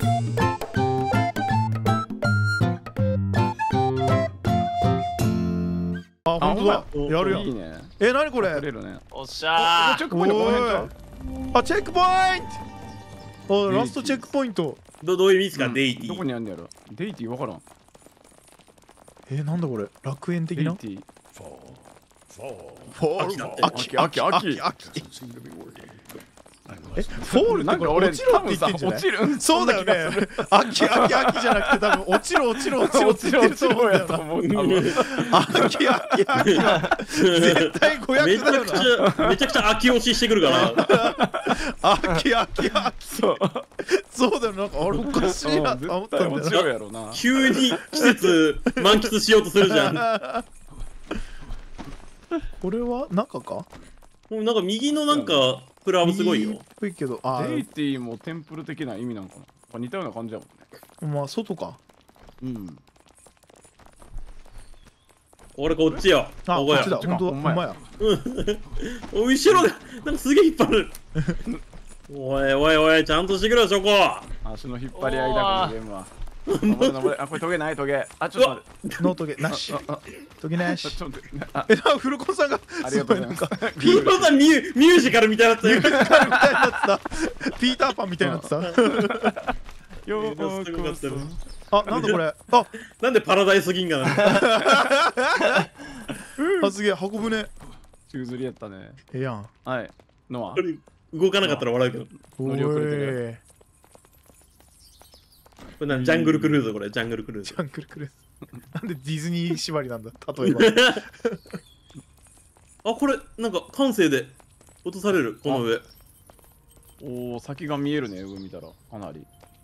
あ、本当だ。やるやん。 いいね。 なにこれ。 おっしゃー。 チェックポイントこの辺ちゃう？ あ、チェックポイント。ラストチェックポイント。 どういう意味ですか、デイティ。 どこにあるんだやろ。デイティわからん。 なんだこれ。楽園的な。 デイティ。 秋だって秋。フォールってこれ落ちろって言ってんじゃない？そうだよね。秋じゃなくて多分落ちろって言ってると思うんだよな。秋は絶対500だよな。 めちゃくちゃ秋押ししてくるから秋そうだよ。なんかあれおかしいなと思ったんだよな。 急に季節満喫しようとするじゃん。 これは中か？ もうなんか右のなんかプラムすごいよ。 いいけど、 デイティもテンプル的な意味なんかな。似たような感じだもんね。 まあ外か。 俺こっちよ。 こっちだ。本当だ。ほんまや。 後ろがなんかすげえ引っ張る。おいちゃんとしてくれよ、そこ。 足の引っ張り合いだこのゲームは。あ、これトゲないトゲ。あ、ちょっと待って。 ノートゲなし。トゲなし。 ちょっと待って。 フルコンさんがありがとうございます。 フルコンさんミュージカルみたいになってた。 ピーターパンみたいになってた。 よーくあ、なんだこれ。 なんでパラダイス銀河なの？すげえ、箱舟。 宙吊りやったね。 やん。 はい。ノア。 動かなかったら笑うけど。 乗り遅れてる。 これジャングルクルーズ、これジャングルクルーズ。 なんでディズニー縛りなんだ、例えば。 あ、これなんか感性で落とされる、この上。 おお、先が見えるね、上見たらかなり。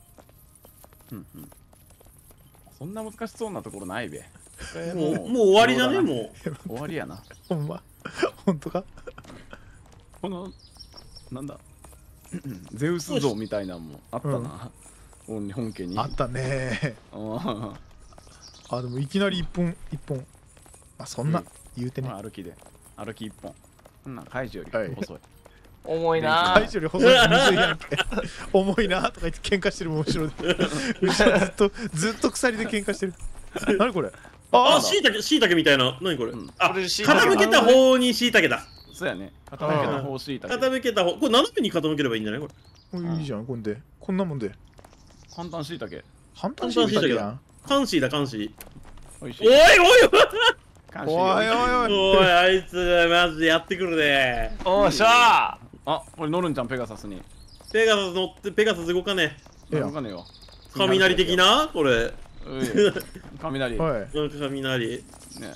そんな難しそうなところないべ。 もう終わりじゃね？もう終わりやな。 ほんま。本当か？ このなんだゼウス像みたいなのもあったな。本家にあったね。でもいきなり一本。そんな言うてね。 歩き一本。カイジより細い。 重いな。 カイジより細い。むずいやんけ。重いなとか言って喧嘩してるもん後ろで。ずっと鎖で喧嘩してる。何これ？ あ、しいたけみたいな。何これ？あ、 傾傾けた方にしいたけだ。 そうやね。傾けた方しいたけ。 傾けた方。これ斜めに傾ければいいんじゃないこれ？ いいじゃん、こんなもんで。 簡単しいたけ。 簡単しいたけやん。 カンシーだ、カンシー。 おい、 あいつマジでやってくるね。 おっしゃー。あ、これ乗るんじゃん、ペガサスに。 ペガサス乗って、ペガサス動かねえ。動かねえよ。 雷的なこれ。 雷。 雷。 ね。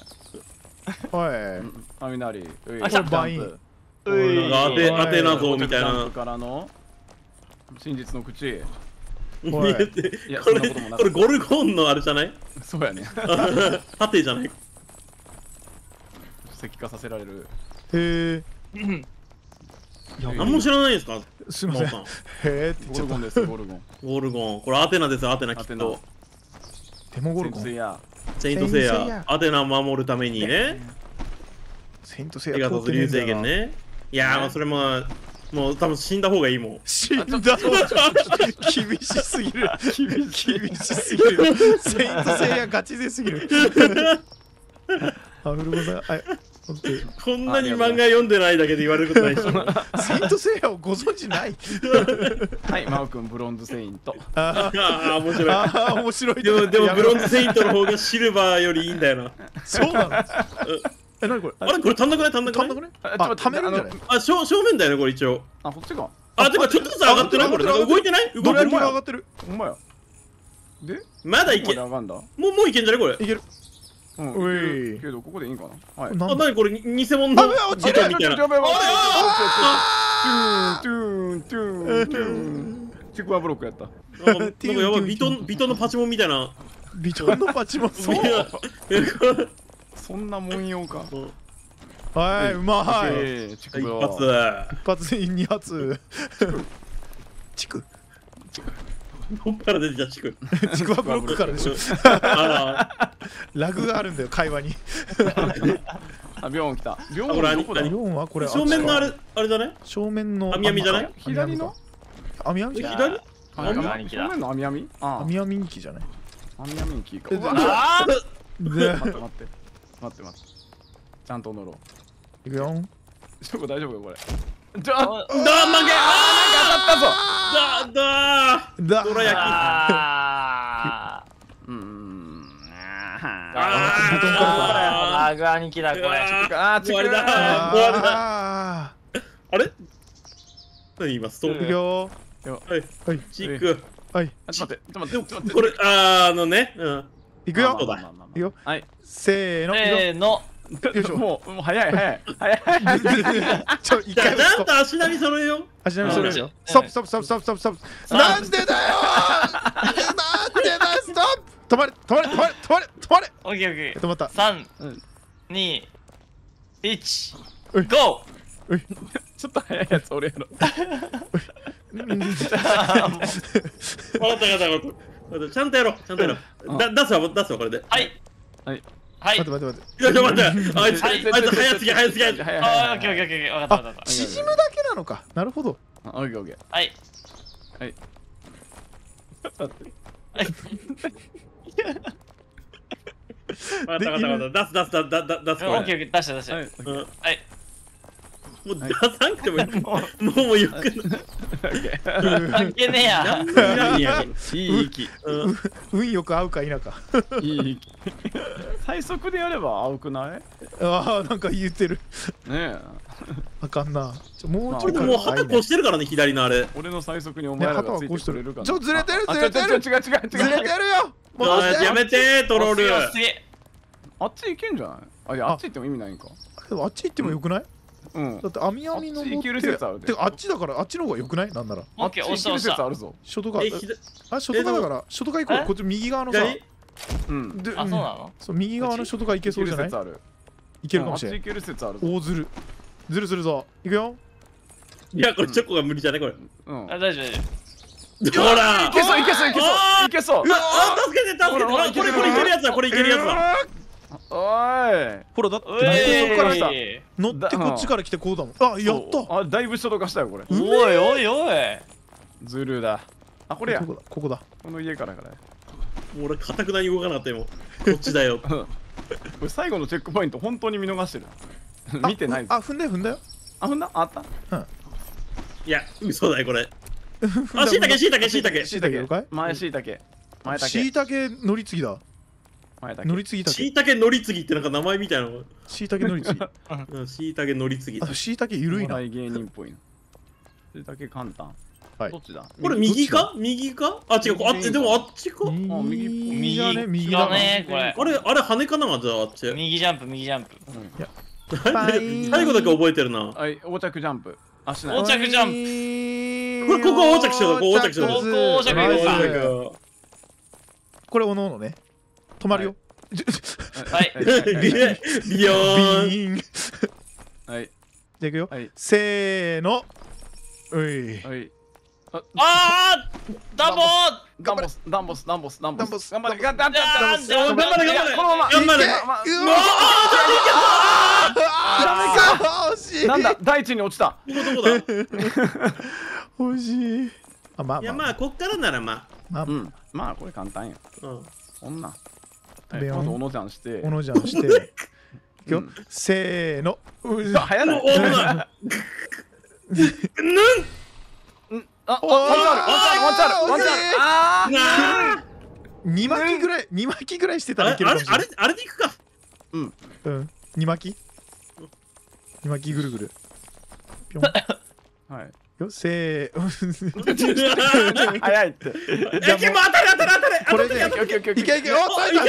雷。 あ、バイン。 アテナ像みたいな。 からの真実の口。 これゴルゴンのあれじゃない？ そうやね。 盾じゃない？ 石化させられる。 へえ。 何も知らないですか？ すみません。へえってゴルゴンです、ゴルゴン。 ゴルゴン。これアテナですよ、アテナきっと。 デモゴルゴン。 セイントセイヤ。アテナを守るためにね。 セイントセイヤ。 ペガサス流星源ね。いやー、それも多分死んだ方がいいもん。 死んだ方が厳しすぎる。厳しすぎる。セイントセイヤガチですぎる。フルコさん、 こんなに漫画読んでないだけで言われることないでしょ。 セイントセイヤをご存知ない？ はい、マオ君ブロンズセイント。 ああ、面白い。 面白い。 でもブロンズセイントの方がシルバーよりいいんだよな。 そうなの？何これ？ あれこれ足んなくない？ あ、貯めるんじゃない？ あ、正面だよねこれ一応。 あ、こっちか。 あ、てかちょっとずつ上がってない？これ動いてない？ どれも上がってる。 ほんまや。で？ まだいけ。もういけんじゃねこれ？ いける。 おい。けどここでいいんかな。はい。 あ、なにこれ偽物の落ちるみたいな。 チクワブロックやった。 なんかやばいビトンのパチモンみたいな。 ビトンのパチモン。 そんな文様か。 はい、うまい。 一発 2発。チク。 どっから出てきたチク。 チクワブロックからでしょ。ラグがあるんだよ会話に。 あ、ビョン来た。ビョンはこれ。 正面のあれだね。 正面の網網じゃない？ 左の？ 網網じゃない？ あれ兄貴だ。 正面の網網？あ網網機じゃない？ 網網キーか。 えうわあで、 待って。ちゃんと乗ろう。 いくよ。 ショコ大丈夫かこれ。 あ。 だー、負け。 なんか当たったぞ。 だどら焼き。 あラグ兄貴だこれ。 終わりだ。 ああれ？何今ストーいくよ。 はいはいチーク。 はい。 ちょっと待って。 これね。 いくよそう。だ。 いくよ。 はい。 せーの。 せーの。 よいしょもう早い。 一じゃあ回ちゃんと足並み揃えよう。 足並みそれうんよ。ストップストップストップストップストップストップ。なんでだよ。なんでだストップ。止まれ。 オッケーオッケー。 止まった。 3、 うん 2、1、 うい GO！ ちょっと早いやつ俺やろ。 分かった。ちゃんとやろう。出すわこれで。 はいはい。 待って。 いや待って。あいつ早すぎ。 あ、オッケーオッケー。わかった。 あ、縮むだけなのか。なるほど。 オッケーオッケー。 はい。 分かった。出すこオッケーオッケー。出した。 はい。 はい。 もう出さんくてもいい。もうよく関係ねえや。 ないや。 いい息。 運よく合うか否か。 いい息。最速でやれば青くない？ ああ、なんか言ってる。 ねえ。 あかんな。もうちょっとこれでもう旗こしてるからね、左のあれ。 俺の最速にお前らがついてくれるかな。 ちょずれてるあずれてる違う。 ずれてるよ。戻して。 やめてトロール。 すげえ。 あっち行けんじゃない？あ、いや、あっち行っても意味ないんか。 でもあっち行ってもよくない？ うん。 だって網網のあっち行ける説あるでてかあっちだからあっちの方がよくない？なんならオッケー、押したあっ押した。 ち行ける説あるぞ。 外側左外側だから外側行こう。こっち右側のさ。 うん。 であ、そうなの？ そう右側の外側行けそうじゃない？ 説ある。 いけるかもしれない。 あっち行ける説あるぞ。 大ずる。ずるするぞ。いくよ。 いや、これチョコが無理じゃねこれ。 うん。 あ、大丈夫。 ほら。 いけそう。 うわ、助けて。これいけるやつだ。これいけるやつだ。 おい。 ほらだっておいそこから来た。 お乗ってこっちから来てこうだもん。あ、やった。 あ、だいぶ初動化したよこれ。 い。 ズルだ。あ、これや。 ここだ。 この家からから。 俺、かたくなに動かなかったよ。こっちだよ。 これ最後のチェックポイント本当に見逃してる。見てないぞ。 あ、踏んだよ。 あ、ほんだあった。 いや、嘘だよ、これ。あ、しいたけ。 しいたけ了解？ 前しいたけ。前たけ。 しいたけ乗り継ぎだ。 前たけ。 乗り継ぎたけ。 しいたけ乗り継ぎってなんか名前みたいなの。 しいたけ乗り継ぎ。 しいたけ乗り継ぎ。 あ、しいたけゆるいな。 お笑い芸人っぽいな。しいたけ簡単。 はいどっちだ？ これ右か？あ、違う、あっち、でもあっちか。 右じゃね？右だだねこれ。 あれ羽かなじゃああっち。 右ジャンプ。 最後だけ覚えてるな。 はい、横着ジャンプ。あ、しない。 横着ジャンンこれここ横着しようか、横着しようか。 ここ横着行こうかナイスこれおのおのね。止まるよ。 はい。 ビヨーン。 ビーン。じはい。 ゃあいくよ。 はい。 せーの。うい。 はい。 あーダンボーダンボス。頑張れ。 頑張れこのまま。 頑張れ。 うわあ、惜しい。 なんだ、大地に落ちた。 どこだ。 惜しい。あ、まあいや、まあ、こっからならままあう。ん。まあ、これ簡単や。 あ。 そんな。 ベヨンまずおのちゃんして。 おのじゃんして。いくよ。せーの。 早ない。 おな。 あ、ワンチャンあな 2巻きぐらいしてたらいけるかもしれない。 あれでいくか。 うん。2巻きぐるぐる。ぴょん。 はい。 よ、せー。 早いって。 いや、当たれ。 これで、いけいけ、おっ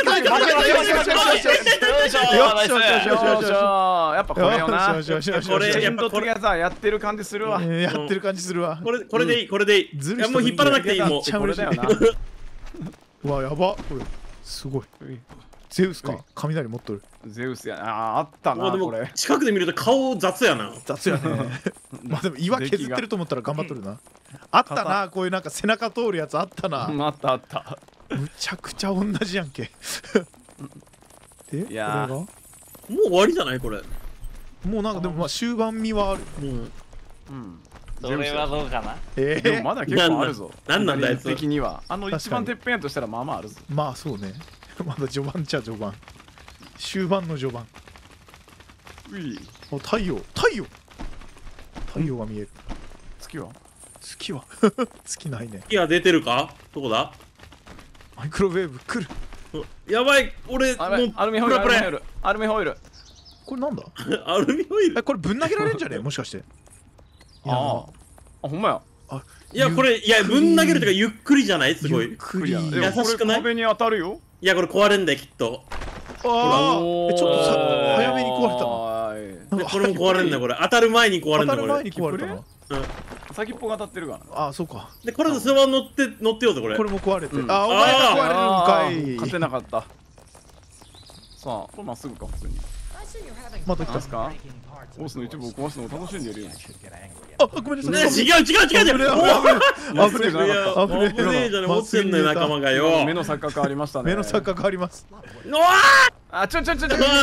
やっぱこれよな。 これエンドトゥギャザーやってる感じするわ。 やってる感じするわ。 これでいい。いや、もう引っ張らなくていい、もう。 これだよな。 うわ、やば。これ、すごい。ゼウスか。雷持っとる。 ゼウスやな。あったな、これ。 近くで見ると顔雑やな。 雑やね。まあでも岩削ってると思ったら頑張っとるな。あったな、こういうなんか背中通るやつあったな。 あった。 むちゃくちゃ同じやんけ。で、 いやもう終わりじゃないこれ。 もうなんかでもまあ終盤味はある。 うん。 それはどうかな。 でもまだ結構あるぞ。 なんなんだあいつ的にはかに一番てっぺんやとしたらまあまああるぞ。 まあそうね。まだ序盤っちゃ序盤。終盤の序盤。 うい。 お、太陽が見える。 月は？ 月は月ないね。 火が出てるか？どこだ？ マイクロウェーブ来る。 やばい、俺もうアルミホイル、アルミホイル。 これなんだ？ アルミホイル。 これぶん投げられるんじゃねもしかして。 あ、ほんまや。 いやこれぶん投げるとかゆっくりじゃない？すごい。 ゆっくり。 優しくない？ 壁に当たるよ。 いやこれ壊れんだよきっと。 ああ、ちょっと早めに壊れたな。 これも壊れんだよこれ。当たる前に壊れんだよこれ。 当たる前に壊れたな。 先っぽが当たってるからな。 あ、そうか。 でこれでそのまま乗ってようぜこれ。 これも壊れて。 うんあ、お前が壊れるんかい。 勝てなかった。さあ、これまっすぐか普通に。 また来た。 なんすか？オースの一部を壊すのを楽しんでいるよ。 あ、ごめんなさい。 違う。 危ねえじゃなかった。 危ねえじゃね落ちてんのよ仲間がよ。 目の錯覚ありましたね。 目の錯覚あります。 うわあ、ちょ。 頑張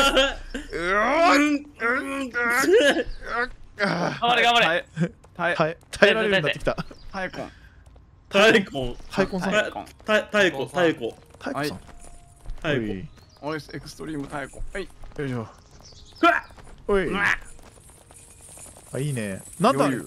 れ頑張れ。 耐えられるようになってきた。 タイコン。 太鼓太鼓さん。 太鼓太鼓さん。 太鼓。 オイスエクストリームタイコン。はい。 よいしょ。 ふわっおい。あ、いいね。なんだ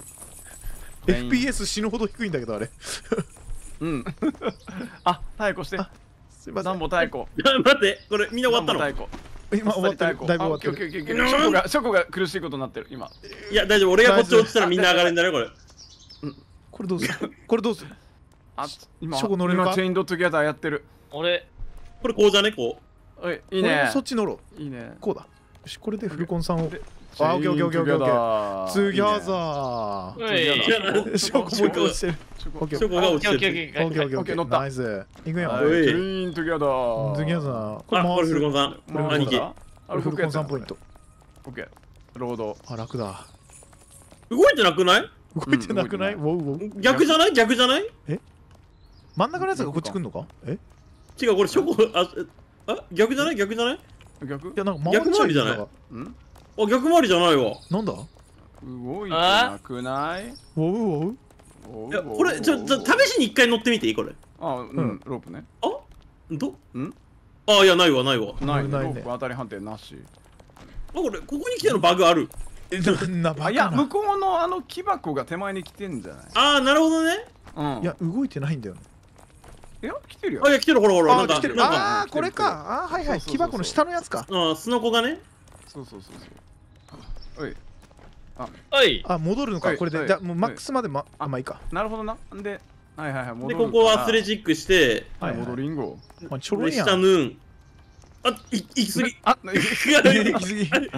FPS 死ぬほど低いんだけどあれ。 うん。あ、太鼓して。 すいません。 ダンボ太鼓。 待ってこれみんな終わったの？ 太鼓。 今終わってる。だいぶ終わってる。 ショコが苦しいことになってる今。 いや大丈夫俺がこっち落ちたらみんな上がるんだねこれ。 これどうする？これどうする？ あ、今ショコ乗れるか？ 今チェインドトゥギャザーやってる。 俺これこうじゃねこう。 おい、いいね。 そっち乗ろいいね。 う。こうだ。よし、これでフルコンさんを。 あ、 オッケーオッケーオッケーオッケーオッケー。ツギャザー。ショコもう一回落ちてる。オッケーショコが落ちてる。 オッケーオッケーオッケー。ナイス。いくよ。 チェイントゥギャザー。 ツギャザー。 これフルコンさん。兄貴。 これフルコンさんポイント。 オッケー。ロード。 あ、楽だ。 動いてなくない？ 動いてなくない？ウォウウォウ。 逆じゃない？逆じゃない？ 真ん中のやつがこっち来んのか？ 違うこれショコ逆じゃない？逆じゃない？ 逆？ いやなんか逆回りじゃない？ あ逆回りじゃないわ。 なんだ？ 動いてなくない？ ウォウウォウ。 いやこれ試しに一回乗ってみていいこれ？ あ、うん、ロープね。 あ？あいやないわ。 ないね。ロープ当たり判定なし。 あこれここに来てのバグある？ いや向こうのあの木箱が手前に来てんじゃない？ ああなるほどね。 いや動いてないんだよね。 いや来てるよ。 あいや来てるほらなんか来てる。ああこれか。あはいはい木箱の下のやつか。 あスノコがね。 そう。おい。 おい。 あ戻るのかこれで。じゃもうマックスまでまあいいか。 なるほどな。ではいでここはアスレチックして戻りんご。 ちょろいやん。 下ヌーン。あ行き過ぎ。 あ行き過ぎ。 危ない。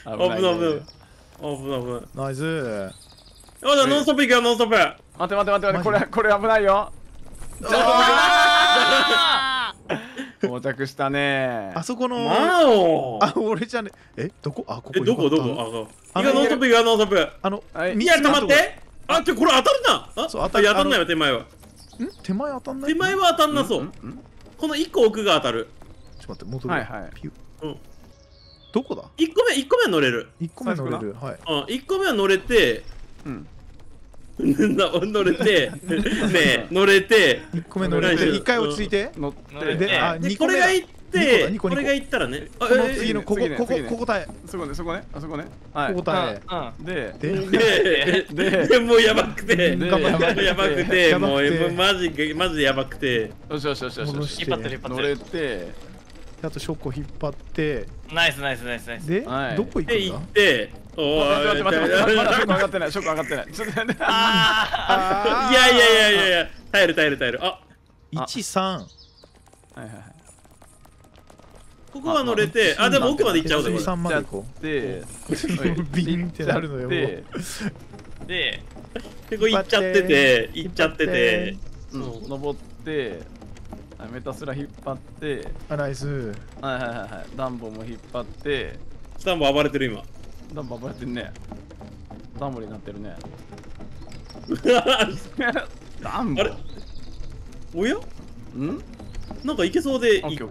ナイス。 あじゃノンストップ行くよノンストップ。 待ってこれ危ないよ。到着したね。 あそこのあ俺じゃねどこ？あここどこ？行くよノンストップ行くよノンストップ。いや止まって。あこれ当たるな。当たんないよ手前は。 手前当たんない？ 手前は当たんなそう。この1個奥が当たる。 ちょっと待って戻る。 はいどこだ ？1個目は乗れる。 1個目乗れる。はい 1個目は乗れて乗れてね乗れて 1個目乗れて1回落ち着いて乗ってで2 これが行ってこれが行ったらねこの次のここ耐えそこねここ耐えでもうやばくてやばくてもうマジでやばくてよし引っ張ってる乗れてあとショコ引っ張ってナイスでどこ行くんだ？ 行って待ってショック上がってないちょっといや耐えるあ 13 ここは乗れてでも奥まで行っちゃうぜ 13まで行こうでビンってなるのよでここ行っちゃってて登ってメタスラ引っ張ってナイス。 ダンボも引っ張ってスタンボ暴れてる今。 ダンボ暴れてるね。ダンボになってるね。ダンボおやなんかいけそうでいった。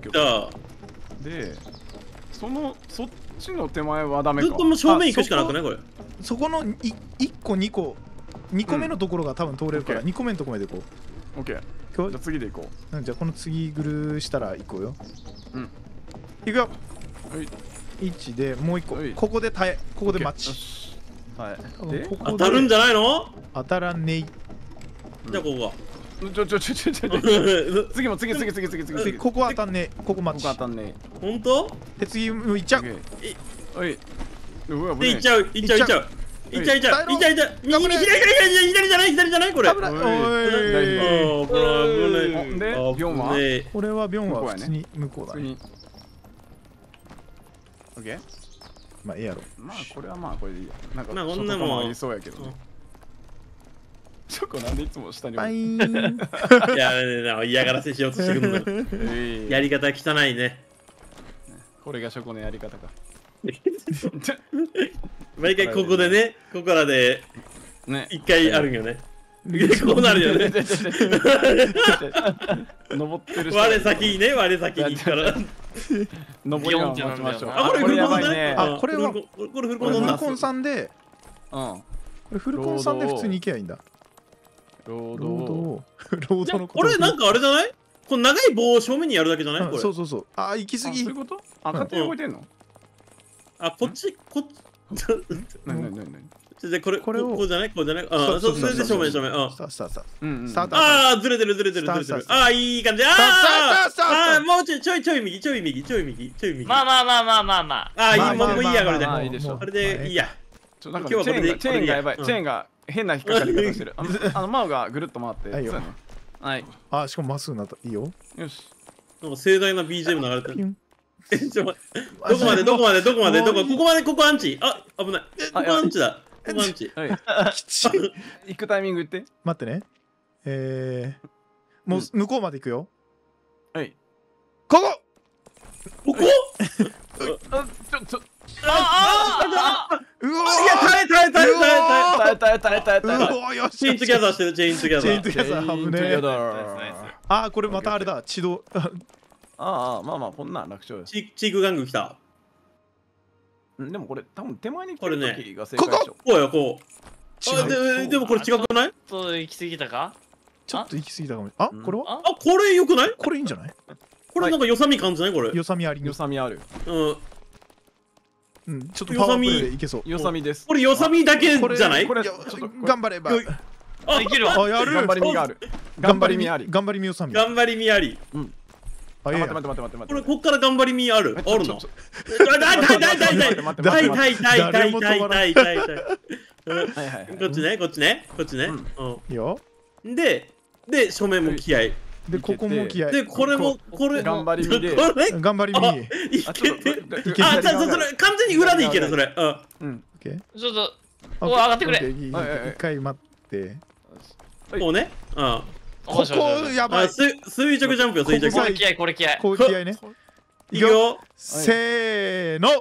でそっちの手前はダメか。 ずっともう正面行くしかなくないこれ。 そこの1個2個 2個目のところが多分通れるから2個目のところまで行こオッケー。 う。 じゃあ次で行こじゃあこの次ぐるしたら行こうよ。 うん。 行くよ。 う。はい。 1でもう1個はい。 ここで耐え、ここで待ち。 はい。でここで当たるんじゃないの？ 当たらねえ。 じゃあここ次も次。 ここ当たんねえ。ここ待ち。 ここ当たんねほんと？ で次もう行っちゃう。 え。はい。うわ、 で、行っちゃう。右じゃないこれ。 危ない。おい。 で、4はこれはビョンは普通に向こうだね。 オッケー。 まあええやろ。 まあこれはまあこれでいいや。なんかこんなもん言いそうやけどね。チョコなんでいつも下にバイ置いーン。 いや、嫌がらせしようとしてくるんだ。やり方汚いね。 これがショコのやり方か。 毎回ここでね、ここらでね。 一回あるんよね。こうなるよね。 登ってる人。 我先にね、我先に行くから。 登りを待ちましょう。 あ、これフルコンさんね。 あ、これはこれフルこれフルコンだ。 コンさんで、 うん。 これフルコンさんで普通に行けばいいんだ。 ローロド。 ードのこと。 これなんかあれじゃない？この長い棒を正面にやるだけじゃない？これ。 そうそうそう。あ、行き過ぎ。 そういうこと？あ、勝手に動いてんの？ あ、こっち。 何これをこうじゃない？こうじゃない？あ、それで正面。 スタート。 うんスタート。 ああ、ずれてる。ああ、いい感じ。ああ、もうちょい右。 まあ。 ああ、いい、もういいや、これで。 いいでしょ。 これでいいや。 なんかチェーンがやばい。チェーンが変な引っかかり方してる。マウがぐるっと回って。はい。 あ、しかもまっすぐなった。いいよ。 よし。 なんか盛大な BGM 流れてる。 ピュン。 どこまでここアンチ。あ、危ない。ここアンチだ。ここアンチ。 きちい。 行くタイミング言って。 待ってね。もう向こうまで行くよ。 はい。 ここ。 ここ？ うわいや、耐え。 うわよし。 チェーントゥギャザーしてる、チェーントゥギャザー。 チェーントゥギャザー危ねえ。あ、これまたあれだ。地動。 ああ、まあこんなん楽勝です。 チーク玩具来た。 でもこれ多分手前に来る時が正解でしょ。 こうよ、こう。でもこれ違くない？ ちょっと行き過ぎたか？ ちょっと行き過ぎたかも。あ、これは？ あ、これ良くない？ これいいんじゃない？ これなんかよさみ感じないこれ？ よさみあり。 よさみある。 うん、ちょっとパワープレイでいけそう。 よさみです。 これよさみだけじゃない？ これ頑張れば。 あ、いけるわ。 あ、やる。 頑張りみがある。頑張りみあり。 頑張りみよさみ。 頑張りみあり。 あ、いや。 待って。 これこっから頑張りみあるの？大。こっちね。 いいよ。 で、正面も気合い。 で、ここも気合い。 で、これ頑張りみで。 頑張りみ。 いけて。あ、それ完全に裏でいける、それ。 ちょっと、上がってくれ。 一回待って。 こうね。 ここやばい。 垂直ジャンプよ、垂直。 これ気合い、これ気合い。 こう気合いね。 いくよ。 せーの。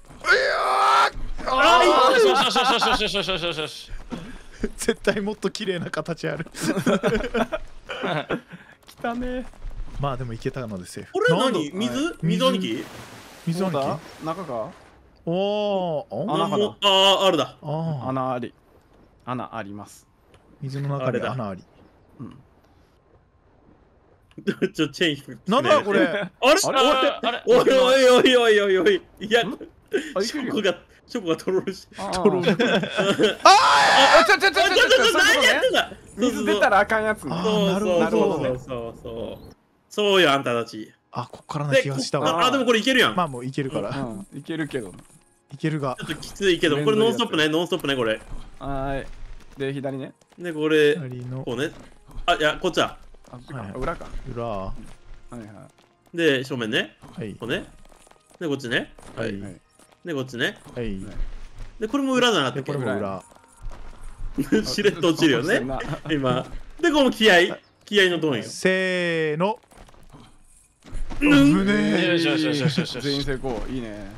絶対もっと綺麗な形ある。 汚ね。 まあでもいけたのでセーフ。 これ何？水兄貴？ 水兄貴？ 中か？ おお。 穴かな？ あるだ。 穴あり。穴あります。 水の中で穴あり。 チェーン。 なんだこれ？ あれ？おい。いや、チョコがとろるし。 何やってんだ。水出たらあかんやつ。 なるほど。 そうよ、あんたたち。 あ、こっからな気がしたわ。 あ、でもこれいけるやん。 まあもういけるから。 いけるけど。 いけるが。 ちょっときついけど、これノンストップね、これ。 はい。で、左ね。 で、これ、こうね。あ、いや、こっちだ。 裏か。 裏。 で、正面ね。 はい。 こうね。で、こっちね。 はい。 で、こっちね。 はい。 で、これも裏じゃなくて、 これも裏。 しれっと落ちるよね。今。で、この気合のトーンよ。 せーの。 よし。 全員成功。いいね。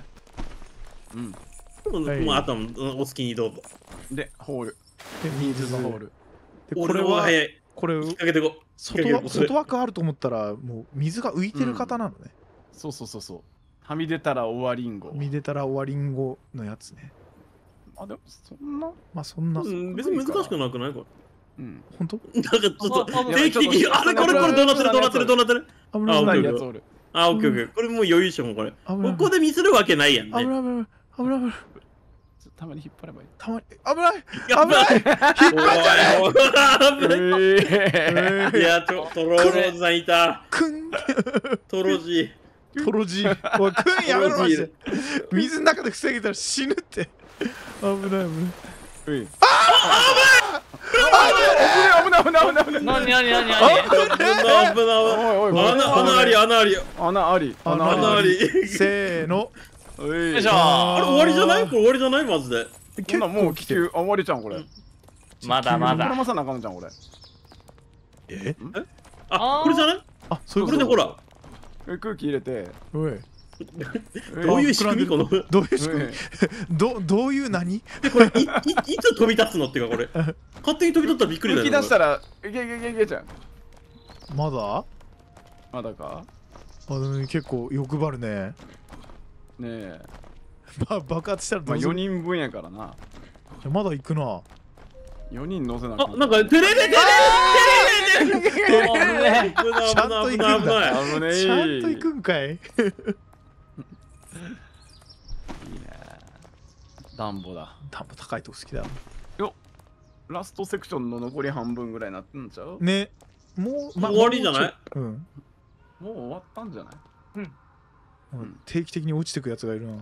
もうあとはお好きにどうぞ。 で、ホール。 で、水のホール。 これは早い。これ、 かけてこ。 外枠あると思ったら、もう水が浮いてる方なのね。 そう。はみ出たら終わりんご。 はみ出たら終わりんごのやつね。 あ、でもそんな。 まあそんな。 別に難しくなくないこれ。 うん。 本当？ なんかちょっと定期的にあれこれどうなってるどうなってるどうなってる。 危ない危ないやつおる。 あ、オッケーオッケー。これもう余裕でしょこれ。ここでミスるわけないやんね。 危ない危ない危ない危ない。 たまに引っ張ればいい。 たまに危ない危ない引っ張っちゃいや、トローズさんいた。 くんトロジトロジー。おい、くんやめろマジで。水の中で防げたら死ぬって。危ない危ない。 危ない危ない危ない危ない。 何何何何穴あり穴あり穴あり穴あり。 せーの。 よいしょあれ終わりじゃない？これ終わりじゃないマジで。 結構もう気球終わりじゃんこれ。 まだまだこれまさなあかんじゃんこれ。 え？ あ、これじゃない？ あ、そうこれでほら。 空気入れて。 おい。 どういう仕組みこの。 どういう仕組み？どういう何？ でこれいつ飛び立つのっていうかこれ。勝手に飛び立ったらびっくりだよ。 吹き出したらいけじゃん。 まだ？ まだか？ あ、でも結構欲張るね。 ねえ。 爆発したらまあ4人分やからな。 まだ行くな。 4人乗せなあ、なんかテレレちゃんと行くんだ。 危ねえ。 ちゃんと行くんかい。 いいね。ダンボだ。 ダンボ高いとこ好きだ。 よっ。ラストセクションの残り半分ぐらいになってんちゃう？ ね。もう、 終わりじゃない？ うん。 もう終わったんじゃない？ 定期的に落ちてくやつがいるな。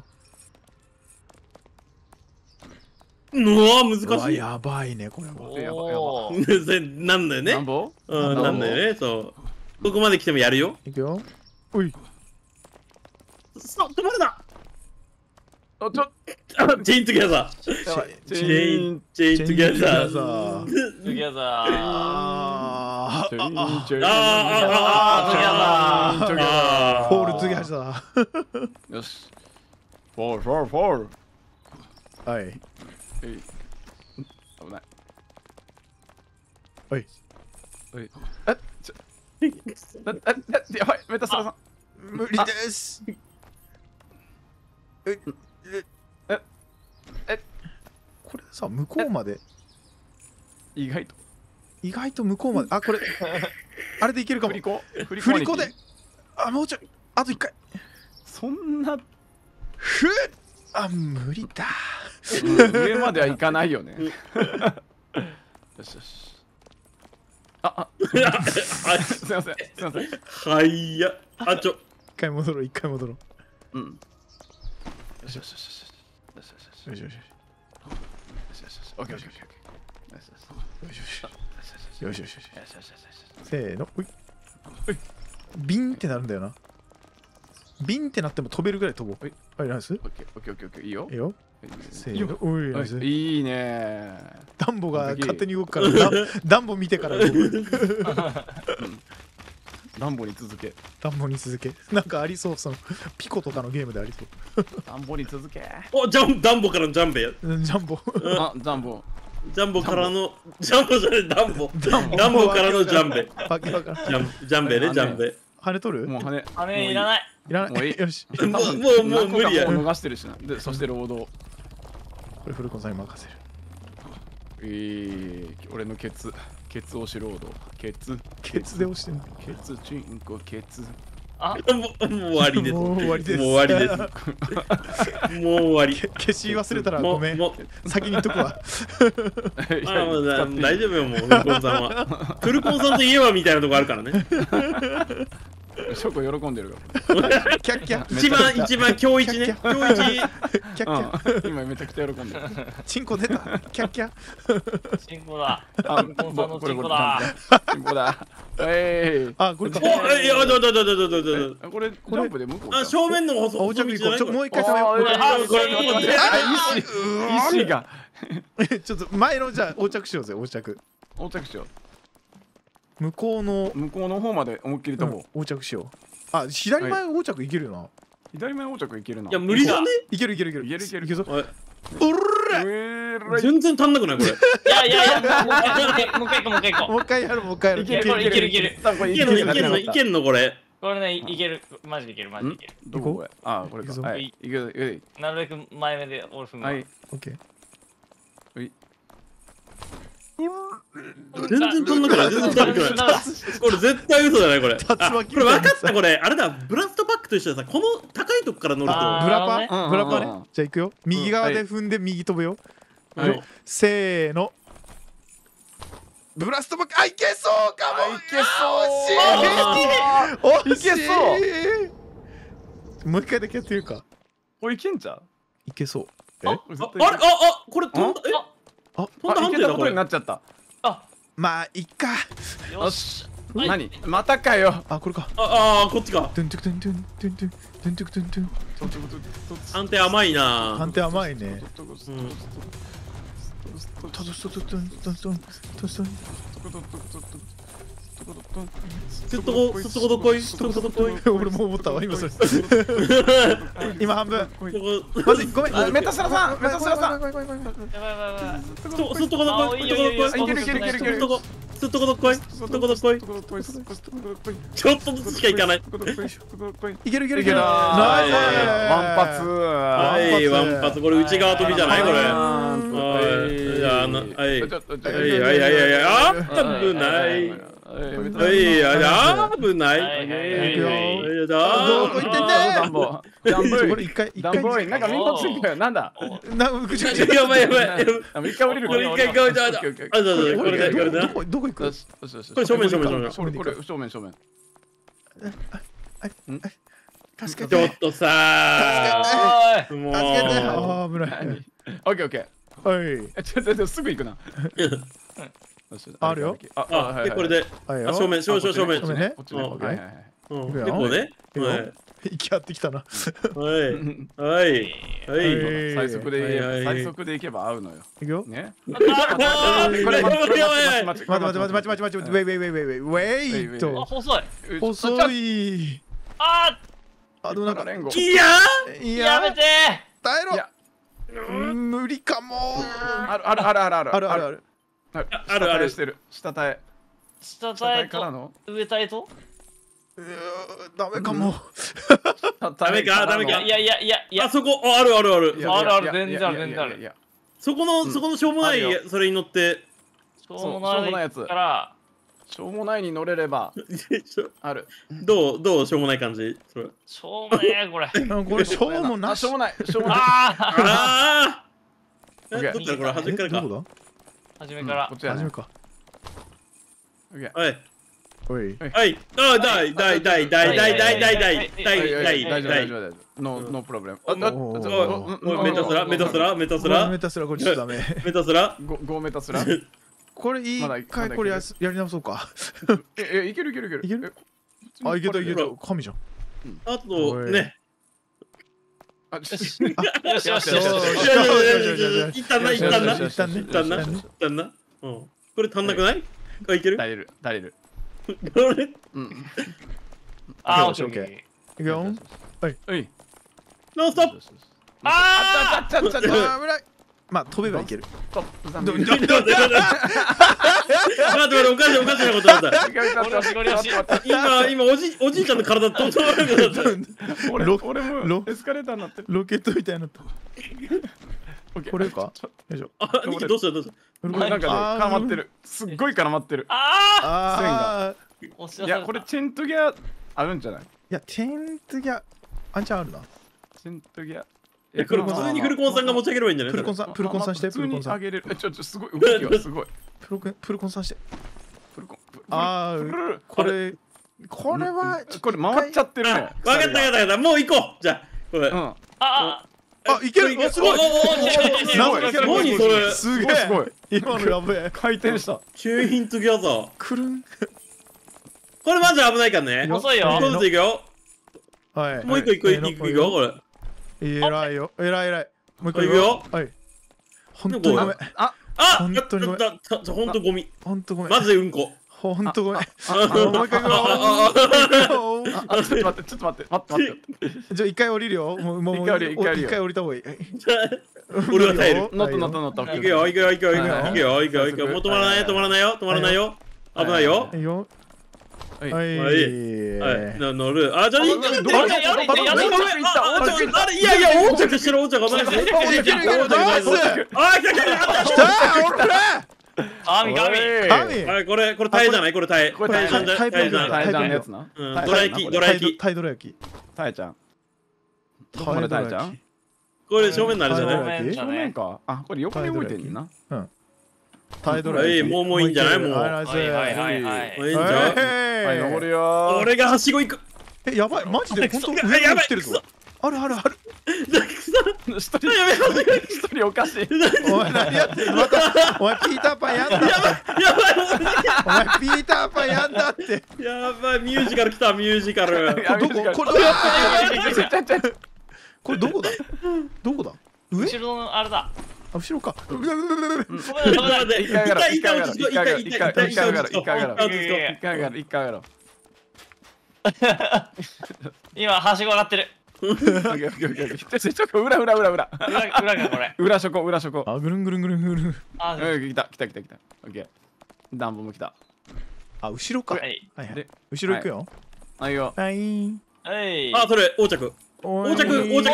うわ、難しい。 やばいね、これは。 やば。 なんだよね。 なんぼ？ なんだよね、そう。ここまで来てもやるよ。 いくよ。おい。 さあ、止まるな。 あ、 チェイントギャザー。チェイントギャザー。 トギャザーあトギャザー。フォールトギャザー。よし。フォール。 はい。 危ない。 おい。 やばい、メタスラさん。 無理です。これさ、向こうまで。 意外と向こうまで。あ、これ。あれでいけるかも。振り子で。あ、もうちょい。あと1回。 そんな。 ふっ。あ、無理だ。 上まではいかないよね。よしよし。すいません。 はいや。 一回戻ろう。 うん。よしよしよしよし。 よしよし。 オッケー。よしよし。 せーの。ビンってなるんだよな。ビンってなっても飛べるぐらい飛ぼう。はい、ナイス。 オッケー。いいよ。 いいよ。せーの。おい、ナイス。 いいね。 ダンボが勝手に動くから、ダンボ見てから動く。 ダンボに続け。 なんかありそう、そのピコとかのゲームでありそう。 ダンボに続け。 お、ダンボからのジャンベや。 ジャンボ。 あ、ダンボ。 ジャンボからの、ジャンボじゃない、ダンボからのジャンベ。ジャンベね、ジャンベ。 羽取る？ もう羽いらない。 もういい。 よし。 もう無理や。 逃してるしな。で、そして労働。 これフルコンさんに任せる。 俺のケツ押し労働。ケツで押してんの。 ケツチンコケツ。 あ、 もう終わりです。 もう終わりです。 もう終わり。 消し忘れたらごめん。先に言っとくわ。 大丈夫よ、もう、フルコンさんは。フルコンさんといえばみたいなとこあるからね。 ショコ喜んでるから。 キャッキャ。 一番今日一ね。今日一。 キャッキャ。 今めちゃくちゃ喜んでる。 チンコ出た。キャッキャ。 チンコだ。 あ、 コンさんのチンコだ。 チンコだ。 あ、これか。 いや、 これジャンプで向こう。 あ、正面の細お茶行こう。もう一回食べよう。石が。 ちょっと前のじゃあ横着しようぜ、横着しよう。向こうの方まで思いっきり飛ぼう。横着しよう。あ、左前横着いけるよな。 左前横着いけるな。 いや、無理じゃね？ いける。いけぞ。おら。 全然足んなくないこれ。 いや、もう一回。 もう一回やる。 いける。 いけんのこれ。 これね、いける。マジでいける。 どこ？あ、これか。はい。いける。 なるべく前目で俺踏む。 はい。 オッケー。 全然飛んなくない。全然飛んなくない。これ絶対嘘じゃないこれ。 竜あ、 巻これ分かったこれ。あれだ、ブラストパックと一緒でさ、この高いとこから乗ると。 ブラパうんブラパね。じゃあ行くよ。右側で踏んで右飛ぶよ。 はいせーの。ブラストバック、あ、いけそうかも。 いけそう惜しい。 いけもう一回だけやってみるか。 これいけんちゃう？ いけそう。 あれこれ飛んだ。え、 あ、 飛んだあ、いけたこと判定だこれ。 になっちゃった。 まあいっか。 よし。 何？またかよ。 あ、これか。 あ、こっちか。 トゥントゥクトゥントゥントゥントゥントゥントゥクトゥントゥン。 判定甘いな。 判定甘いね。 うんトトストトトントントントントン。 すっとこどっこい。すっとこどっこい。 俺も思ったわ今それ。今半分。 そこまずいごめん。 メタスラさん、メタスラさん。 やばいやばいやばい。 すっとこどっこい。すっとこどっこい。 いけるいけるいけるいける。 すっとこどっこい。すっとこどっこい。ちょっとずつしかいかない。 いけるいけるいける。 いけた。 ナイス。 ワンパツ。 はい、ワンパス。これ内側飛びじゃないこれ。 ははい。じゃあ、はい。はいちょっとはいはいはいはい。あ危ない。はい、あ危ない。 どこ行ってんねダンボ。ダンボこれ一回ダンボーイなんか民国すぎたよ。なんだ。 なぐちゃぐちゃ。 やばいやばい。 一回降りるこれ一回行こう。じゃあ、これだ、これだ。 どこ行く？ よしよしよし。 これ正面正面正面。 これ正面正面。 助けて。 ちょっとさおい。 もう。 助けて。あ危ない。 オッケーオッケー。 はい。 ちょっとすぐ行くな。 あるよ。 あ、で、これで。 はいよ。 あ、正面、正面、正面。 正面ね。 こっちね。はいはいはい。 うん。で、こうね。はい。 行き合ってきたな。 はい。はい。はい。 最速で行けば合うのよ。 いくよ。 ね。 これ、 待って待って待って待って待って待ってウェイウェイウェイウェイウェイあ、 と細い。 細い。 ああでもなんか連合。 いやいやめて。 耐えろいや。 無理かも。 あるあるあるあるあるあるある。 あるあるしてる。下耐え。 下下耐え耐えとからの。 上耐えと。 ダメかも。 ダメかダメかいやいやいやいや。 あそこ、あるあるある。 あるある全然ある全然ある。 そこのしょうもないそれに乗って。 しょうもないやつからしょうもないに乗れればある。 どうしょうもない感じそれ。 しょうもねえこれ。 これしょうもなし。 しょうもない。しょうもない。 あああ。どっからこれ初めからか。 どこ初めからこっ。ちだ？ やね。 初めか。 はい。 おい。 はい。あ、大大丈夫。ノープロブレム。 メタスラ。 メタスラこれちょっとダメ。 メタスラ。 5メタスラ。 これ一回これやり直そうか。 いけるいけるいける。 いける？あいけたいけた。神じゃん。 あとね。 よしよしよしよしよし。 いったな。これ足んなくない？あ、いける？ 足りる足りる。 これ。 あ、オッオッケー。 ケー。 いくよ。 はい。 ノンストップ。 あちょっと危ない。まあ飛べばいける。 待って待って、おかしいなことだった。今おじいちゃんの体整わなくなった。 俺もエスカレーターになってる。 ロケットみたいになった。これか？よいしょ。 あ、ニキどうしたなんかね絡まってる。すっごい絡まってる。 あ線が。いやこれチェントギアあるんじゃない？ いやチェントギアあんちゃんあるな。 チェントギア。 普通にフルコンさんが持ち上げればいいんじゃない？ プルコンさんして。 普通に上げれる。すごい動きはすごい。 プルコンさんして。 プルコン。 ああこれはこれ回っちゃってるね。 わかったもう行こう。じゃあこれ。 いける。すごい。 何それ。 すげえ。すごい。今のやべえ。 回転した。 チェーンヒントギャザー。 くるん。 これマジ危ないからね。 遅いよ。 どうしていくよ。 はい。 もう一個行くよこれ。 偉いよ。偉い。もう一個行くよ。 はい。本当にごめん。 本当にごめん。本当ゴミ。 本当ごめん。 マジでうんこ。 本当ごめん。もう一回行くよ。 ちょっと待って。 じゃあ一回降りるよ。もう一回降りた方がいい。 俺は耐える。 乗った。 行くよ。もう止まらないよ。危ないよ。 はい。 乗る。あ、じゃあいいんだ。いや、横着してる、横着が危ない。 来た。 神神あれこれタイじゃない？これタイ。 これタイじゃん。 タイじゃない。 タイじゃんのやつな。 うん、どら焼き、どら焼き。 タイどら焼き。 タイちゃん。どこまでタイちゃん？ これ正面のあれじゃない？ 正面か。あ、これ横に動いてんねんな。 うん。タイドラ焼き。 もういいんじゃない？もう。 はいはいはい。 いいんじゃん。 はい登るよ。 俺がはしご行く。 やばい、マジで本当上に来てるぞ。あるあるある。 一人おかしい。 お前何やってる？またお前ピーターパンやんだって。お前ピーターパンやんだって。 やばい、ミュージカル来た、ミュージカル。 どこ？これどこだ？どこだ？上？ 後ろのあれだ。 後ろか。 今はしご上がってる。ちょっと裏がこれ。裏そこ。 あ、ぐるんぐるんぐるんぐるん。 あ、 来た。オッケー。 ダンボも来た。 あ、後ろか。はいはい。後ろ行くよ。 はいよ。 はい。 あ、それ横着。横着正面。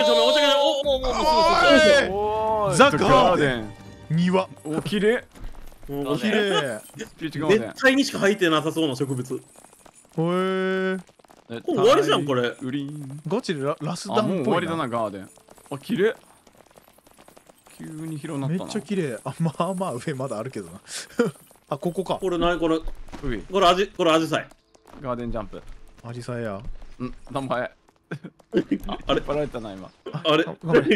ザ・ガーデン。庭。 お、綺麗。 綺麗。 絶対にしか生えてなさそうな植物。 へえ。 終わりじゃんこれ。 ガチでラスダンっぽいな。 もう終わりだなガーデン。あ、綺麗。急に広なったな。 めっちゃ綺麗。あ、まあまあ上まだあるけどな。あ、ここか。 これ何これ。これアジサイ。 ガーデンジャンプ。 アジサイや。 名前。 あれパラれたな今。 あれ。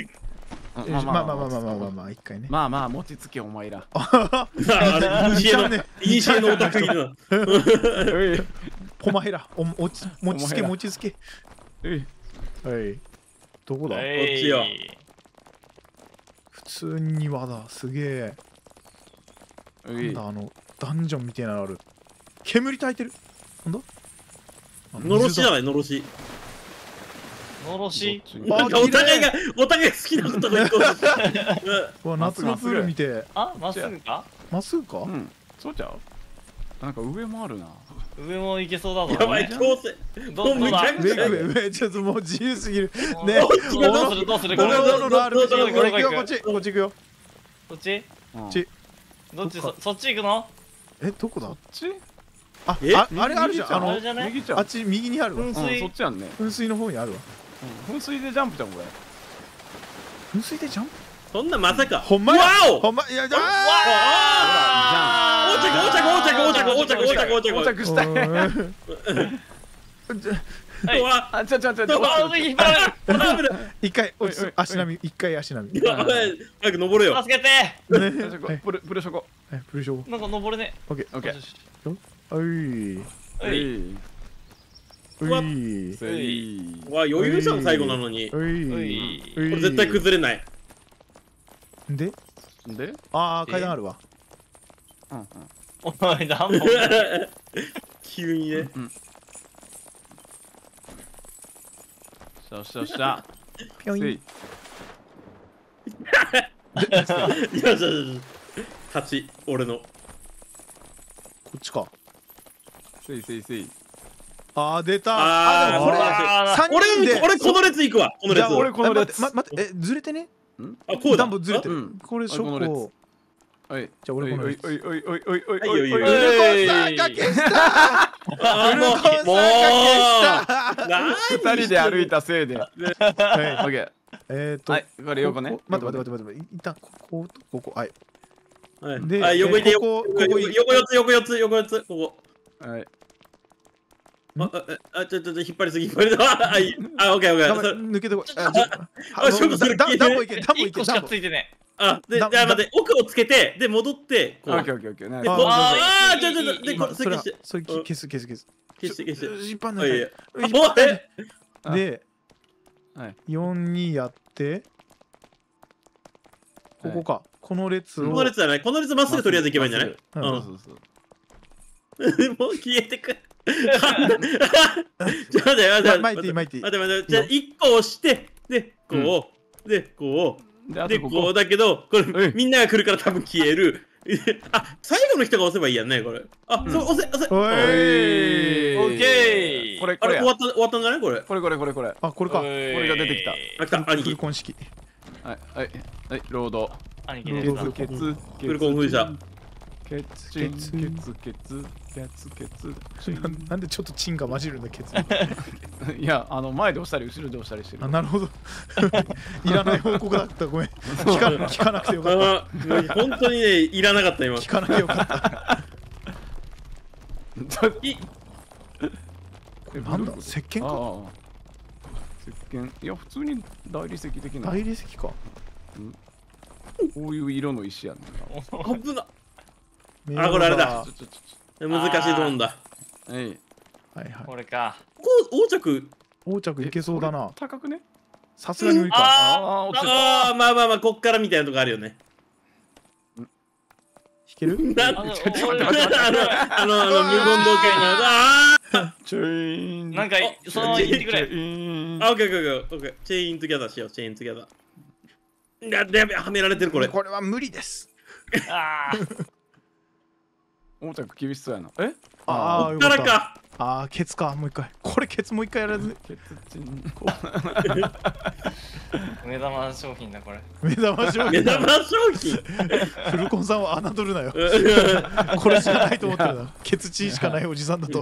まあ一回ね。 まあ持ちつけお前ら。 あれいにしえのオタクいるな。 ポマヘラ、持ちつけ。はい。どこだ？ こっちよ。 普通に庭だ。すげえ。なんだダンジョンみたいなのある。煙焚いてる。なんだ？ のろしじゃないのろし。 なんかお互いが好きなことが一個。 わ、夏のプール見て。 あ、まっすぐか？ まっすぐか？ うん。そうちゃう？なんか上もあるな。 上も行けそうだぞ。 やばい、強制。 どうだ？ 上、ちょっともう自由すぎる。ね、 どうする？こっち行くよ。 そっち？どっち？そっち行くの？ どこだ？ そっち？ あれあるじゃん。あっち右にあるわ。 そっちやんね。 噴水の方にあるわ。 噴水でジャンプじゃんこれ。 噴水でジャンプ？ そんなまさか。 ほんまや。ほんまいや。 横着したい。 一回足並み。 早く登れよ。 助けて。 プルショコ。 なんか登れね。 オッケー。 わ、余裕じゃん最後なのに。これ絶対崩れない。 で？ああ、階段あるわ。 お前なんも。 急にね。 よっしゃ。 ピョン。 いや、勝ち、俺の。 こっちか。 せい。 あー、出た。 俺この列行くわ。この列。 俺この列。待って、ずれてね。 あ、こうだ。 ダンボずれてる。これショッコ。 はい。 じゃあ俺この列。 おい。 ウルコさんが消した。 2人で歩いたせいで。オッケー。はい、これ横ね。 待って。一旦ここ。はい。 で、横行って横4つ、ここ。 はい。 ちょっと引っ張りすぎ。オッケー。 抜けてこい。 ダンボ 1個しかついてね。 じゃあ待って、奥をつけて、で、戻って、 オッケー。 それ消す。 消して。 引っ張んない。で、4-2やって、ここか。この列を。 この列だね。この列まっすぐとりあえず行けばいいんじゃない？もう消えてく。ちょっと待って。 巻いて。 じゃあ1個押して、で、こうだけど、これみんなが来るから多分消える。最後の人が押せばいいやんね、これ。押せ。 オッケー。 これ。 終わったんじゃないこれ。 これ。 あ、これか。 これが出てきた。 兄貴。 フルコン式。 はい、ロード。 兄貴です。 フルコン封じゃ。 ケツチンケツケツケツケツなんでちょっとチンが混じるんだケツ。 いや前で押したり後ろで押したりしてる。 あ、なるほど。いらない報告だった。ごめん。聞かなくてよかった。 本当にね、いらなかった今。 聞かなきゃよかった。これなんだ、石鹸か。 石鹸、いや普通に大理石的な。 大理石か。こういう色の石やねん。 危な。あ、これあれだ。難しいゾーンだ。 はい。 これか。 横着。 横着いけそうだな。 高くね。 さすがに無理か。 ああ、まあまあまあ、こっからみたいなとこあるよね。 弾ける？ 無言動系の。 チェーン。 なんかそのまま言ってくれ。 オッケーオッケーオッケー。チェーントゥギャザーしよう。チェーントゥギャザー。やべ、はめられてるこれ。 これは無理です。 ああ。 横着厳しそうやな。 ああ、 こっからか。 ああ、ケツか。もう一回。これケツもう一回やらず。 ケツチン。 目玉商品だこれ。 目玉商品。 目玉商品。 フルコンさんは侮るなよ。これしかないと思ってるな。ケツチンしかないおじさんだと。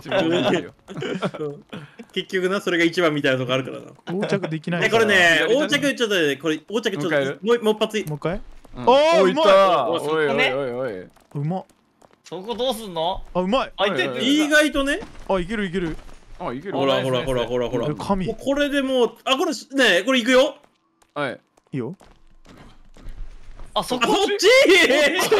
結局な、それが一番みたいなとこあるからな。 横着できない。 これね、横着ちょっとね、これ横着ちょっともう一発。 もう一回。 おお、いったおいおいおい。うまっ。 そこどうすんの？ あ、うまい。 意外とね。 あ、いけるいける。 あ、いける。 ほらほらほらほらほら。 神。 これでもう、あ、これね、これいくよ。 はい。 いいよ。 あ、そっち。 ごめん。乗れち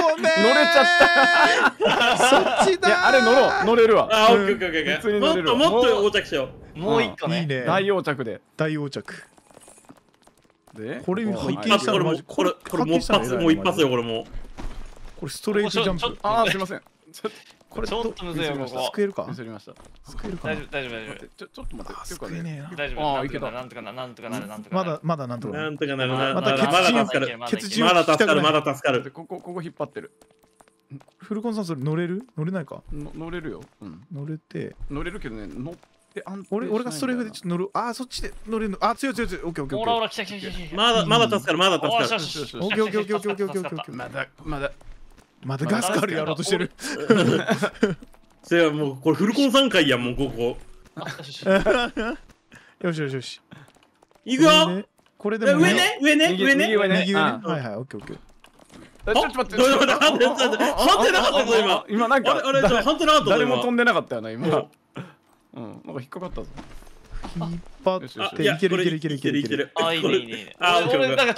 ゃった。 そっちだ。 いや、あれ乗れるわ。 あ、オッケーオッケーオッケー。 普通に乗れるわ。 もっと横着しよう。もう一個ね。 いいね。 大横着で。 大横着。 で、 これ拝見したらマジこれもう一発もう一発よこれもう。 これストレートジャンプ。 あ、すいません。 これちょっとむずいよここ。 救えるか。 ミスりました。 救えるか。 大丈夫大丈夫大丈夫。 ちょっと待って。 救えねえな。 大丈夫。 あ、いけた。 なんとかなるなんとかなるなんとかなる。 まだなんとかなる。 なんとかなるな。 またケツチンまだ助かるまだ助かる。 ここ引っ張ってる。 フルコンさんそれ乗れる？乗れないか？ 乗れるよ。 乗れて。 乗れるけどね、乗って俺がストレートでちょっと乗る。あ、そっちで乗れるの。あ、強い。オッケーオッケー。 ほらほら来た来た来た。 まだ助かるまだ助かる。 オッケーオッケーオッケーオッケーオッケー。まだガスカールやろうとしてる。 せやもうこれフルコン3回やもうここ。 よしよしよし。 いくよ。 これでも上ね。 右上ね。はいはいオッケーオッケー。 ちょっと待って。 判定なかったぞ今。 今なんかあれ判定なかったぞ今。 誰も飛んでなかったよな今。なんか引っかかったぞ。 引っ張っていける。 あ、いいねいいね。 あ、俺なんか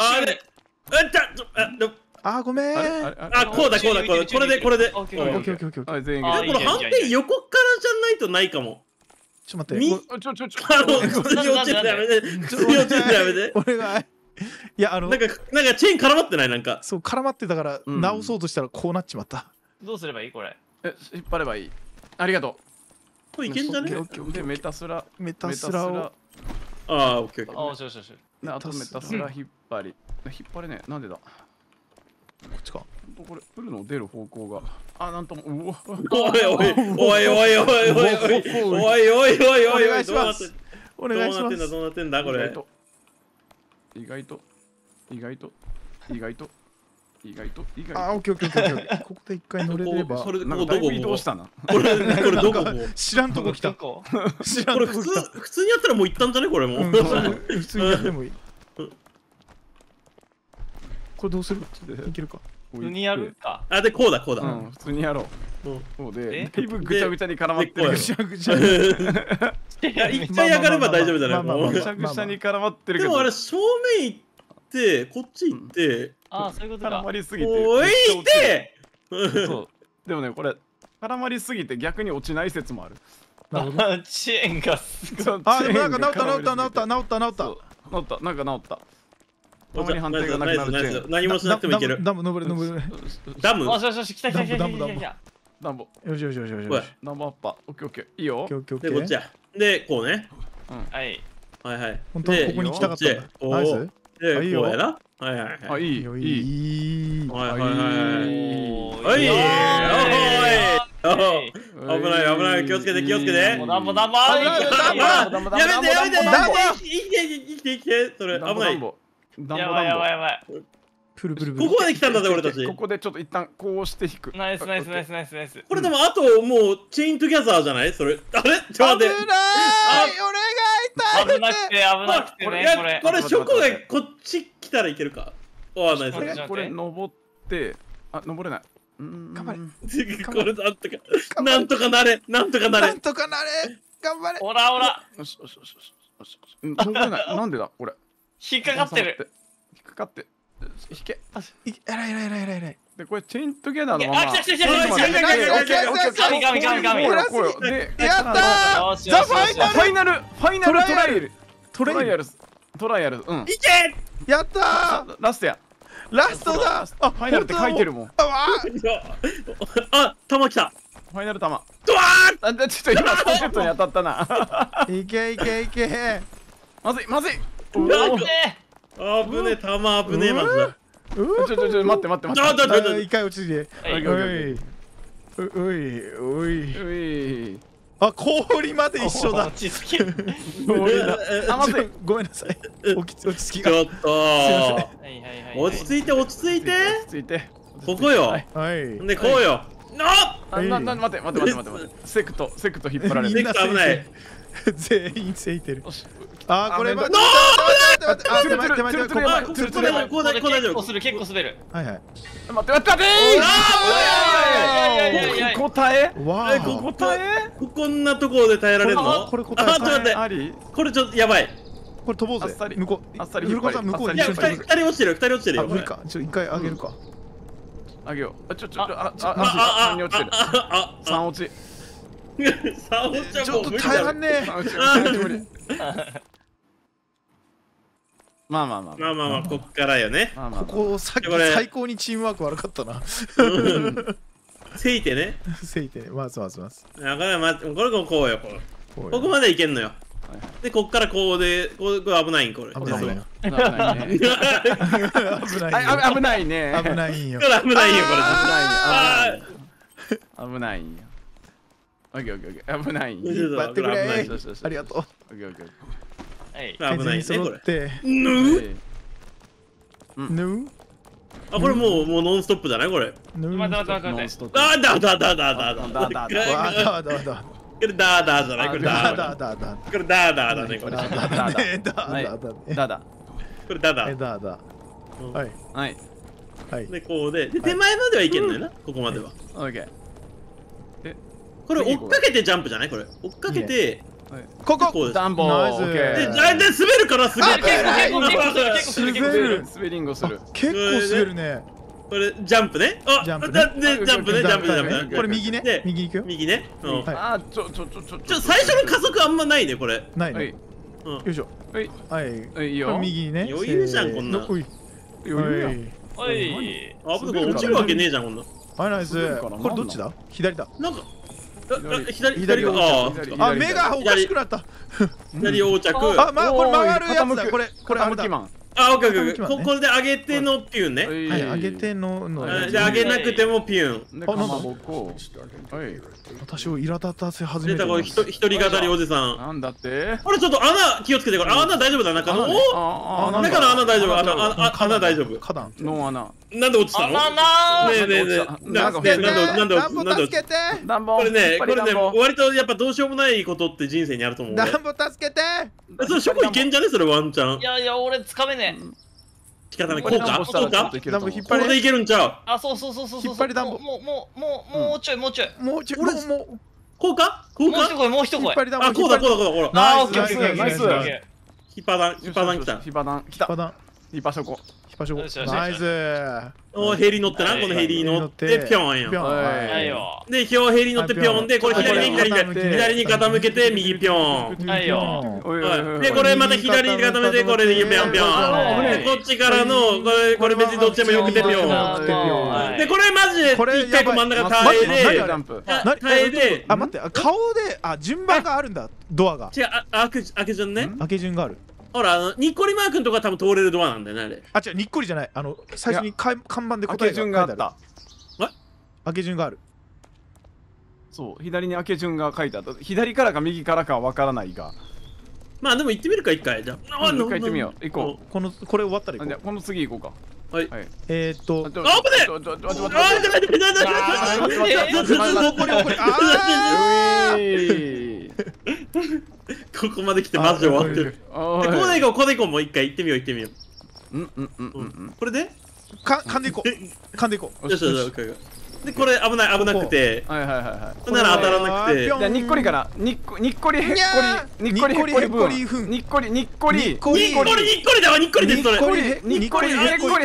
あ、ごめん。 あ、こうだ。これで。 オッケーオッケー。 全員これ判定横からじゃないとないかも。 ちょっと待って。 普通に落ちるのやめて。普通に落ちるのやめて。 お願い。いやなんかチェーン絡まってないなんか。 そう絡まってたから直そうとしたらこうなっちまった。 どうすればいいこれ？ 引っ張ればいい。ありがとう。 これいけんじゃね？ でメタスラを。 あ、オッケー。 あ、よし。 あとメタスラ引っ張り。引っ張れね。なんでだ。 こっちか。 これフルの出る方向が。あ、なんとも。 おいお願いします。どうなってんだこれ。 意外と。 あ、オッケー。ここで一回乗れれば。 それなんかだいぶ移動したな。 これどこ？ 知らんとこ来た。 これ普通にやったらもう行ったんじゃねこれも。 普通にやってもいい。これどうする？いけるか。 普通にやるか。 あ、でこうだ。 普通にやろう。そうで、だいぶぐちゃぐちゃに絡まってる。 ぐちゃぐちゃ。 いや、一回上がれば大丈夫じゃない？ ぐちゃぐちゃに絡まってるけど。 でもあれ正面行ってこっち行って。 あ、そういうことか。 絡まりすぎて。 おいて。 そう。でもねこれ絡まりすぎて逆に落ちない説もある。 チェーンがすごい。 あ、でもなんか治った。 なんか治った。たまに判定がなくなるチェーン。 何もしなくてもいける。 ダム登れ。 ダム。 よし来た。 ダム。 ダンボ。 よし。 ダンボアッパー。オッケー。いいよ。 でこっちや。でこうね。 はい。 本当はここに来たかったんだ。ナイス。 でこうやな。はいあ、いい。 はい危ない気をつけてやめて生きてそれ危ないやばいプルプルプル。 ここまで来たんだぜ俺たち。 ここでちょっと一旦こうして引く。 ナイスナイスナイスナイスナイス。 これでもあともうチェイントギャザーじゃないそれ。あれちょっと待って。 危ないお願い危なくて危なくてねこれ。 これショコがこっち来たらいけるか。ああナイス。 これ登って登れない。 頑張れ。 これなんとかなれなんとかなれ。 なんとかなれ。頑張れ。 オラオラ。 よしよしよしよし。登れない。なんでだこれ。 引っかかってる。 引っかかって。引け。 えらいえらいえらいえらいえらい。 でこれチェイントゲナーのまま。 あ来た来た来た来た。神神神神。 でやったー。ザファイナルファイナルトライアル。トライアル。うん。 いけ。 やったー。 ラストや。 ラストだ。 あファイナルって書いてるもん。 あ弾来た。 ファイナル弾。 ドワーン。 ちょっと今ポケットに当たったな。 いけいけいけ。 まずいまずい。 危ねえ弾危ねえまずだ。 ちょ待って待って待って。 一回落ち着いて。おい。あ氷まで一緒だ。 落ち着け。 あまずい。ごめんなさい。落ち着きが。 ちょっと。落ち着いて落ち着いて。 落ち着いて。 ここよ。 はい。 でこうよ。 待て。セクト引っ張られる。 セクト危ない。 全員せいてる。あこれノー結構滑る。 はいはい。 待って答えこんなところで耐えられるの？ これ答えこれちょっとやばい。 これ飛ぼうぜ。向こう。 あっさり向こうに。 いや2人落ちてるよ。 無理か。ちょ一回あげるか。 あげよう。3に落ちてる。3落ち。 ちょっと耐えらんねえ。 まあこっからよね。 ここさっき最高にチームワーク悪かったな。 せいてね。 せいてね。まず。 これこうよ。ここまでいけんのよ。でこっからこうでこれ危ないんこれ。 危ないよ。 危ないね。 危ないよ。 これ危ないよこれ。 危ないよ。オッケー危ないよ。 引っ張ってくれ。ありがとう。 危ないねこれ。 ぬあこれもうノンストップじゃないこれ。 待って。 だ。これじゃないこれだねこれ。これだ。はいでこうで手前まではいけんのよなここまでは。 オッケー。 これ追っかけてジャンプじゃないこれ。追っかけてここダンボー。 で滑るからすごい。 滑りんごする。 結構滑るね。 これジャンプね。ジャンプね。 これ右ね。右行くよ。 右ね。 あ最初の加速あんまないねこれ。 ないね。よいしょ。はい。いいよ。右ね。 余裕じゃんこんな。 余裕やん。 おい。 落ちるわけねえじゃんこんな。 はいナイス。これどっちだ？左だ。 なんか左あ目がおかしくなった。 左横着。 あこれ回るやつだ。これあれだ。 あ、オッケー。これで上げてのピュンね。 はい、上げての。 じゃあ上げなくてもピュン。 あ、なんだ。私を苛立たせ始めた。 一人語りおじさん。 なんだって。 これちょっと穴気をつけてこれ。穴大丈夫だ中の。お。中の穴大丈夫。穴大丈夫。 花壇。 の穴。 なんで落ちたの？ねえ。なんで助けて。 これね割とやっぱどうしようもないことって人生にあると思う。 ダンボ助けて。 それショコいけんじゃねそれワンチャン。 いや俺つかめねえ。 仕方ない。こうか。 ダンボ引っ張これでいけるんちゃう。 あそう。 引っ張りダンボ。 もうちょい。 もうこうか。 もう一声。 あこうだ。 あオッケーナイス。 ヒパダン来た。 ヒパダン。ヒパショコ。 ナイス。 おヘリ乗ってなこのヘリ乗ってピョンよ。でヘリ乗ってピョンでこれ左に傾けて右ピョン。でこれまた左に傾めてこれでピョン。でこっちからのこれ別にどっちでもよくてピョン。でこれマジで一回真ん中耐えで。 あ待って顔で順番があるんだドアが。 違う開け順ね。 開け順がある。 ほらにっこりマー君とか多分通れるドアなんだよねあれ。 あ違うにっこりじゃない最初に看板で答えが書いてある。開け順がある。 そう左に開け順が書いてあった。左からか右からかは分からないが。 まあでも行ってみるか一回じゃあ。 一回行ってみよう。行こう。 これ終わったら行こう。 この次行こうか。 はい。 あぶねえ。ここまで来てマジで終わってる。ここで行こう、もう一回行ってみよう。これで噛んでいこう。噛んでいこう。 よし。で、これ危なくて。 はい。 こんなの当たらなくて。 じゃあにっこりから。にっこりへっこり。にっこりへっこりブーン。にっこりだわ、にっこりです、それ。にっこりへっこ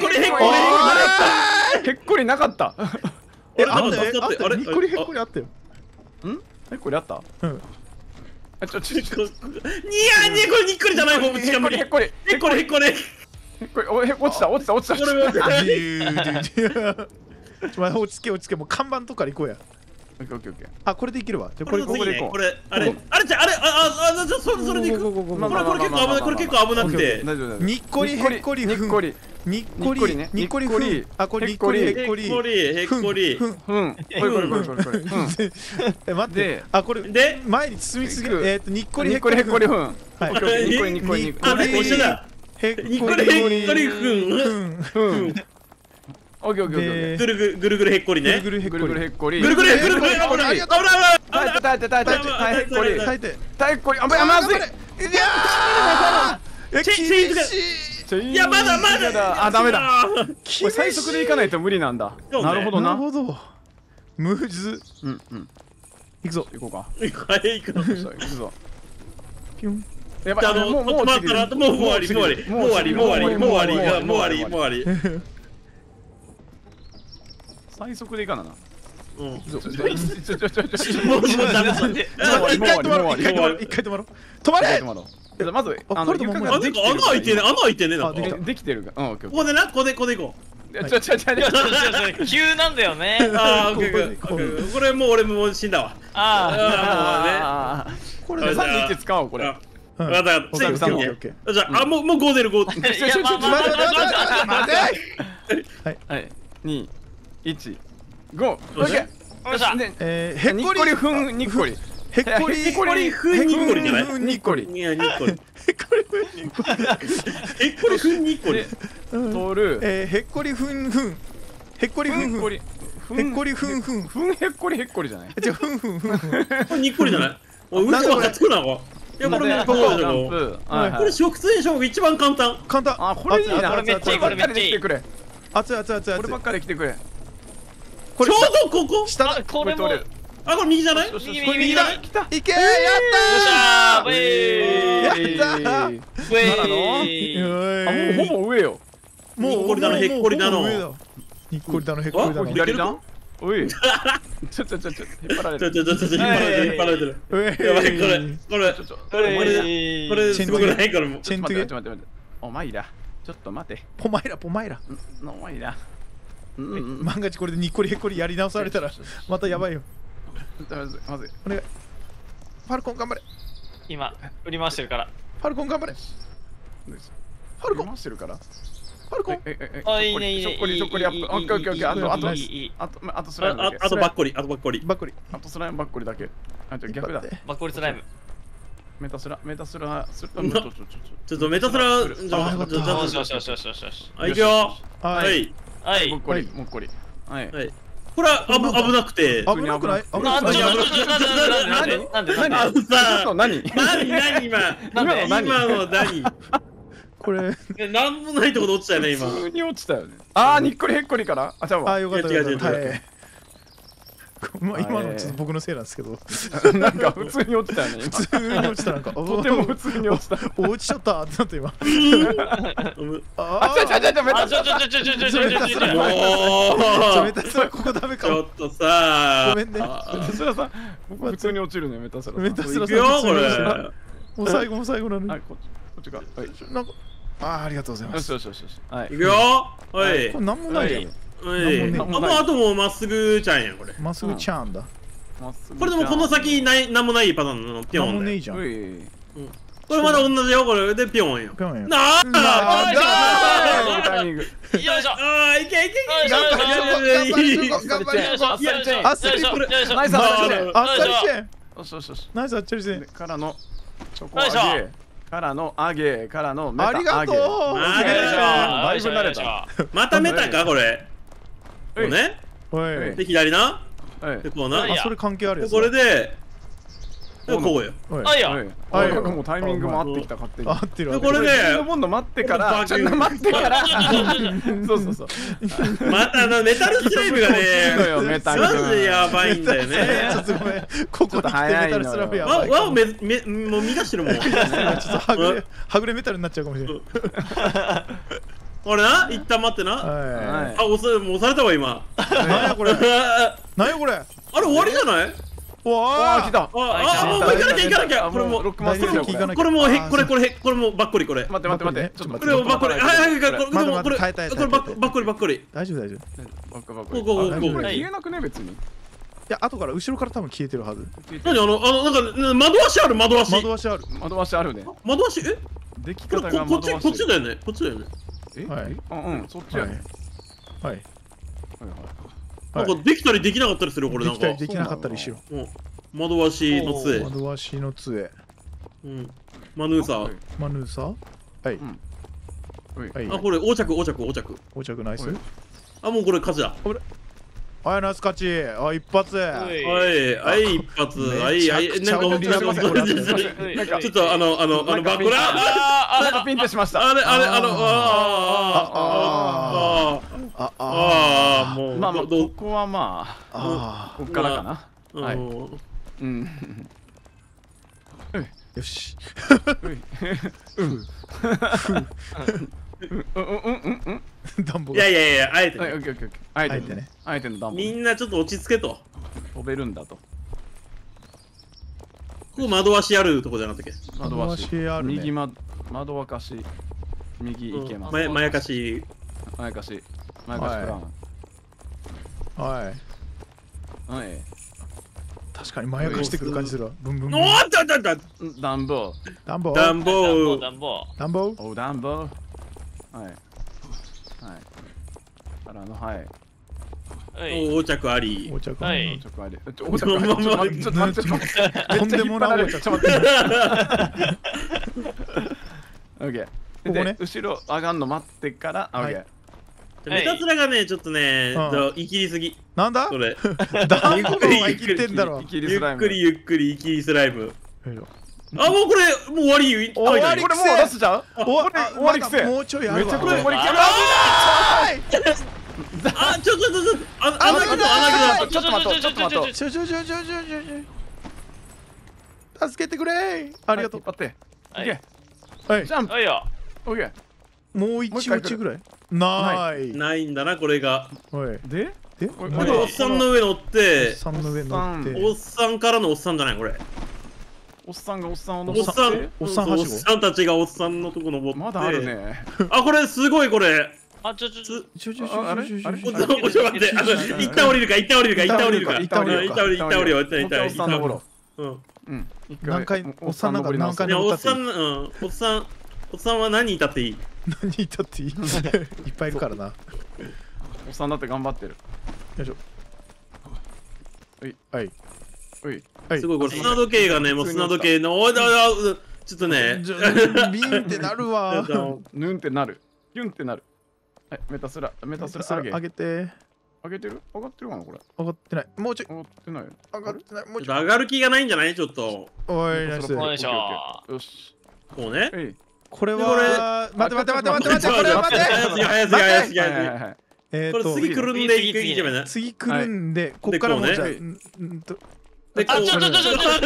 りなかった。 あったよ。にっこりへっこりあったよ。 へっこりあった？うん。 にやーね、これにっこりじゃない方、違う。へっこり。 落ちた。これ落ち着け、もう看板とかで行こうや。あ、これでいけるわ。 これ、あれ、それでいく。これ結構危なくて。 にっこりへっこりふん。にっこりふん。あ、これにっこりへっこり。 これ。 これ。待って。あ、これで前に進みすぎる。にっこりへっこりふん。 にっこり。オッケー。 ぐるぐるへっこりね。 ぐるぐるへっこり。 耐えて。あ、まずい。 いや、まだ。 あ、ダメだ。これ最速でいかないと無理なんだ。なるほどな。 むず。行くぞ。 行こうか。 行くぞ。 ピュン。 やばい。もう終わり。最速でいかな。 一回止まろう。止まれ。 まず穴開いてね。 できてるが。 ここで行こう。 急なんだよね。 これもう俺も死んだわ。 これ321使おうこれ。 じゃあもう5出る5。 はい。2、1、5。 へっこりふんにっこり。 へっこりふんにっこりじゃない？ にっこり。 へっこりふんにっこり。 通る。 へっこりふん。へっこりふん。へっこりへっこりじゃない？ じゃふん。 にっこりじゃない？嘘がつくなこれ。いやこれもこれ食通でしょ一番簡単。 あ、これいいな。 これめっちゃいい。 こればっかりで来てくれ。 熱い。 こればっかり来てくれ。 ちょうどここ。 下これも。 あ、これ右じゃない？ 右だ。 いけやったあ、もうほぼ上よ。 もうへっこりだの。 にっこりだのへっこりだの。 左だ。おい。ちょ引っ張られる。 引っ張られてる。やばいこれすごくないこれも。 ちょっと待って。お前ら。ちょっと待て。 ポマイラ。 お前ら。 万が一これでにっこりへっこりやり直されたらまたやばいよ。 まずい。 お願い。ファルコン頑張れ。 今振り回してるから。 ファルコン頑張れ。 ファルコン回してるから。 ファルコン。 あ、いいね。 しょっこりアップ。オッケー。あとスライムだけ。 あとバッコリ。 あとスライムバッコリだけ。あ、じゃ逆だ。 バッコリスライム。 メタスラ。 ちょっとメタスラ。 よし。 いくよ。 はい。 もっこり。はい。 これは危なくて。 危なくない？ 何今の何？これなんもないところ落ちたよね今。 普通に落ちたよね。ああ、にっこりへっこりから。あ、じゃあ。 あ、よかった。今のちょっと僕のせいなんですけど。 なんか普通に落ちたよね。 普通に落ちたなんか。 とても普通に落ちた。 落ちちゃったってなって今。 あ、 メタスラここダメか。 ちょっとさ。 ごめんね。 メタスラさん、僕普通に落ちるねメタスラ。 メタスラさん。これ。 もう最後なのに。 こっちか。 なんか。ありがとうございます。 よし。 はい。いくよ。はい。 これなんもないよ。 あともうまっすぐちゃんやこれ。 まっすぐちゃんだ。 これでもこの先なんもないパターンのピョン。 なんもねえじゃん。 これまだ同じよこれでピョンよ。 ピョンよ。 なあ。 タイミング。 よいしょ。 ああいけ。 頑張れ。あっさりこれ。 ナイスあっさりして。 ナイスあっさりして。 からのチョコよいしょ。 からの上げからのメタ。 ありがとう。 だいぶ慣れた。 またメタかこれ。こうね。で左な。でこうな。 あ、それ関係あるやつ。 これでこうよ。 あいや。 もうタイミングも合ってきた勝手に。 合ってる。 これでもんの待ってから。待ってから。そうそう。 またメタルスライムがね。 メタル。 マジでやばいんだよね。 ちょっとごめん。ここに来てメタルスライムやばい。 わをもう乱してるもん。 ちょっとはぐれメタルになっちゃうかもしれない。 これな、一旦待ってな。あ、押されたわ今。 何やこれ。何やこれ。 あれ終わりじゃない？ わあ、 来た。 もう行かなきゃ行かなきゃ。これもロックマスター。これもこれもばっこりこれ。 待って。ちょっとこれもばっこり。はいこればっこりばっこり。 大丈夫。 こう。 消えなくね別に。 いや、後から後ろから多分消えてるはず。 何なんか窓足ある窓足。 窓足ある。 窓足あるね。 窓足出来方が窓足。 こっちだよね。こっちだよね。 はい。 そっちやね。 はい。 なんかできたりできなかったりするこれなんか。 できなかったりしろ。 窓足の杖。 窓足の杖。 マヌーサー。 マヌーサー？はい。 あ、これ横着。 横着ナイス。 あ、もうこれ勝ちだ。 はい、ナイス勝ち。あ、一発。 はい、一発。はい、なんかちょっとバッコラなんかピンってしました。もうまあここはまあこっからかな。はい。 よし。暖房。 いや、あえて。 あえてね。あえての暖房。 みんなちょっと落ち着けと。 飛べるんだと。 ここ窓足あるとこじゃなかったっけ？ 窓足ある。右窓沸かし。右行けます。 まやかし。 まやかしプラン。 はい。確かにまやかしてくる感じするわ。ブンブン。 おーっと暖房。はい。からのはい。 横着あり。 横着あり。 ちょっと待って。 とんでもない横着。 ちょっと待って。オッケー。ここね。後ろ上がんの待ってから。オッケー。 メタスラがね、ちょっとね、いきりすぎ。 なんだ？ それ。 何個もいきってんだろ。 ゆっくりいきりスライム。あ、もうこれもう終わり。 終わり。 これもう出すじゃん。終わりくせ。 もうちょいやるわ。 めちゃくちゃ終わりくせ。 あ、ちょっとちょっと待って。 助けてくれ。ありがとう。 待って。 はい。 ジャンプ。オッケー。 もう一落ちぐらい。 ないんだなこれが。 でおっさんの上乗って。 おっさんの上乗って。 おっさんからのおっさんじゃないこれ。 おっさんがおっさんをおっさんたちがおっさんのとこ登って。 まだあるね。 あ、これすごいこれ。 あ、 あれちょっと待って。一旦降りるか。 何回おっさんなんか何回乗ったっていい。 おっさんは何いたっていい。 何いたっていい。いっぱいいるからな。 おっさんだって頑張ってる。 よいしょ。はい。 すごいこれ砂時計がね、もう砂時計のちょっとねビンってなるわ。 ヌンってなる。ユンってなる。はい、メタスラ上げてる？上がってるかなこれ。 上がってない。もうちょい。 上がってない。 上がってない。もうちょっと上がる気がないんじゃない？ちょっと。 おい、ナイス。 よいしょ。 よし。 こうね。 これは待って。これは待って。 早すぎ。これ次くるんでいけばね。 次くるんで、こっからもうじゃあ。 で、こう。危ない。耐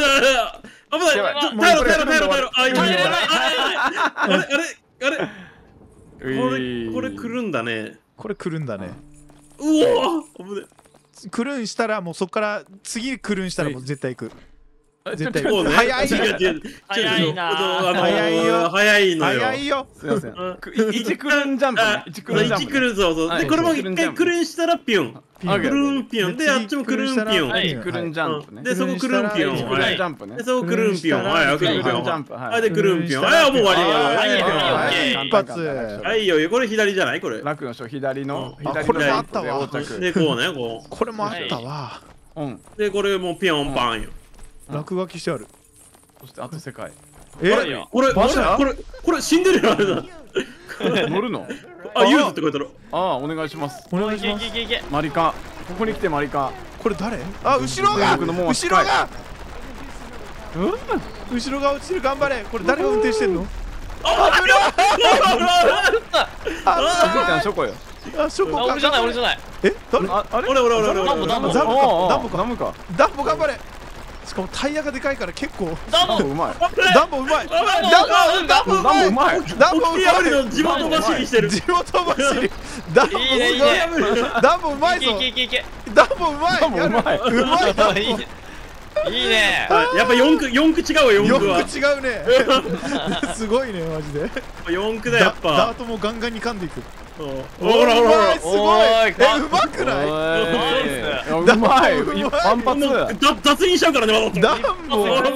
えろ。これくるんだね。 これくるんだね。 うおー。 くるんしたらもうそっから次くるんしたらもう絶対行く。 絶対行く。早いな。早いよ。 すいません。1クルンジャンプ。1 クルンそう。でこれも一回クルンしたらピュン。クルンピュンであっちもクルンピュン。 クルンジャンプね。 でそこクルンピュン。でそこクルンピュン。はい、クルンピュン。はい、でクルンピュン。はい、もう終わり。 一発。 はいよ、これ左じゃないこれ。 楽の人左の。 これもあったわ。 でこうね、こう。 これもあったわ。 でこれもピョンパンよ。 落書きしてある。 そしてあと世界。 これ死んでるよあれだ。 乗るの？ あ、ユーズって書いてある。 ああ、お願いします。 お願いします。 マリカ、ここに来てマリカ。 これ誰？あ、後ろが後ろが後ろが落ちてる、頑張れ。これ誰が運転してんの？あ、危ない。 あ、ショコよ。 あ、ショコか。 俺じゃない、俺じゃない。 え、誰？ 俺ダンボダンボ頑張れ。しかもタイヤがでかいから結構。 ダンボうまい。 ダンボうまい。ダンボうまい。 ダンボうまい。地元走りしてる。 地元走り。ダンボダンボうまいぞ。ダンボうまい。 ダンボうまい。 うまいダンボ。 いいね。 やっぱ4区違うわ、4区は。 4区違うね。すごいね、マジで。 4区だ、やっぱ。 ダートもガンガンに噛んでいく。 ほらほら、 すごい。うまくない？ うまい。反発。 雑にしちゃうからね、 ダンボ。ナイ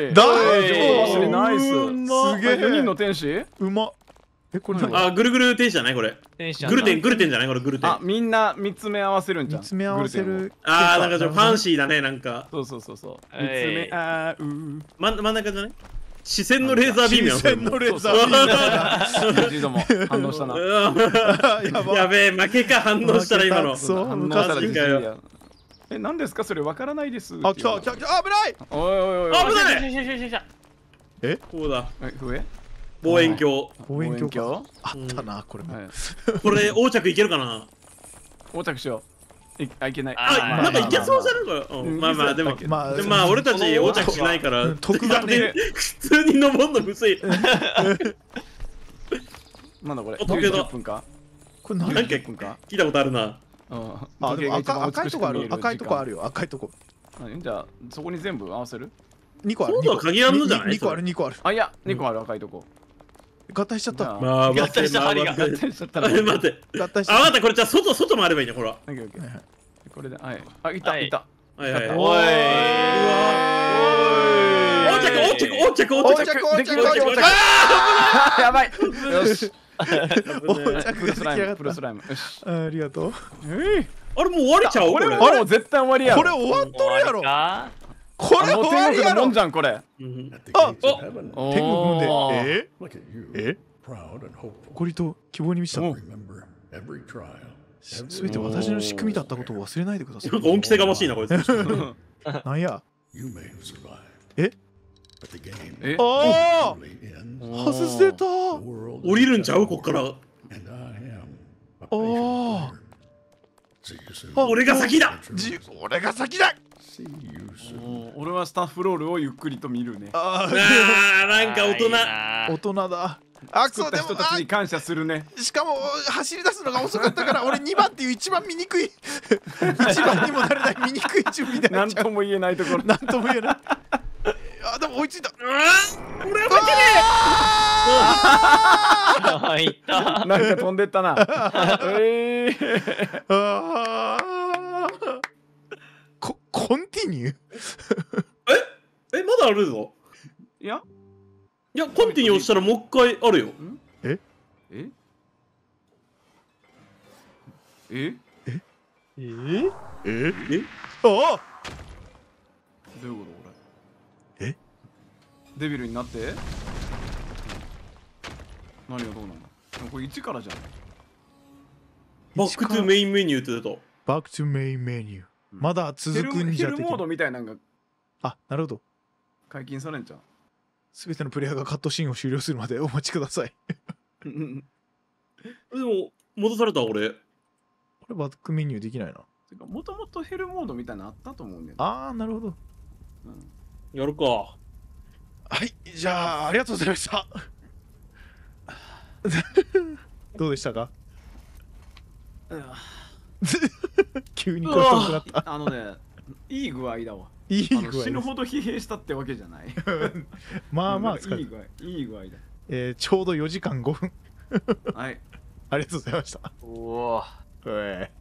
ス。すげえ。 4人の天使？ うま。これあ、ぐるぐる天使じゃないこれ。グルテンじゃないこれ、グルテン。 あ、みんな見つめ合わせるんじゃん。 見つめ合わせる。 あー、なんかちょっとファンシーだね、なんか。 そう。見つめ合う。 真ん中じゃない？視線のレーザービームやん。 視線のレーザービーム。 ジードも反応したな。 やべえ、負けか反応したら今の。 そう、 反応したらよ。何ですかそれわからないです。 あ、来た。危ない。 おい。 危ない。 え？ こうだ。 上？ 望遠鏡。 望遠鏡あったな、これも。 これ横着いけるかな？ 横着しよう。あ、いけない。 あ、なんかいけそうじゃないこれ。まあでも俺たち横着しないから特段で普通に登んのむずい。 なんだこれ。 90 分か。 これ何なんか聞いたことあるな。 あ、でも赤いとこある。赤いとこあるよ。赤いとこ。 じゃあそこに全部合わせる ？2個ある。 そうだ、鍵あんのじゃない？ 2個ある、2個ある。 あ、いや、2個ある、赤いとこ。 合体しちゃった。 合体した針が。 合体しちゃった。 待って。 合体しちゃった。 あ、待って、これじゃあ外回ればいいね、ほら。 これで、はい。あ、いた。 はい。 おい。 横着。 やばい。よし。 プロスライム。ありがとう。 あれもう終わりちゃう？ これもう絶対終わりやろ。 これ終わっとるやろ。これ終わりやろ。 もんじゃんこれ。 あ、天国もんで。誇りと希望に満ちた。すべて私の仕組みだったことを忘れないでください。 なんか恩着せがましいなこいつ。 なんや。え？ ああ！外せた。 降りるんちゃうこっから。俺が先だ。 俺が先だ。 俺はスタッフロールをゆっくりと見るね。 なんか大人だ。あ、 作った人たちに感謝するね。 しかも走り出すのが遅かったから俺2番っていう一番見にくい1番にもなれない見にくい準備で何とも言えないところ。 何とも言えない。あ、でも追いついた。 俺は負けねえ。いった。 なんか飛んでったな。 コンティニュー？ え、まだあるぞ。 いや、 コンティニューしたらもう一回あるよ。 え？ああ！ どういうことこれ？デビルになって？何がどうなんだ？これ1からじゃん。 バックトゥメインメニューって出た。 バックトゥメインメニュー。まだ続くんじゃヘルモードみたいなのが。 あ、なるほど。 解禁されんじゃん。 すべてのプレイヤーがカットシーンを終了するまでお待ちください。 でも戻された俺。 これバックメニューできないな。 もともとヘルモードみたいなのあったと思うんだよね。 ああ、なるほど。 やるか。 はい、じゃあありがとうございました。どうでしたか？急にこれ遠くなった。 いい具合だわ。 いい具合。 死ぬほど疲弊したってわけじゃない。 まあまあ疲れた。いい具合だ。 ちょうど4時間5分。 はい。 ありがとうございました。 おお。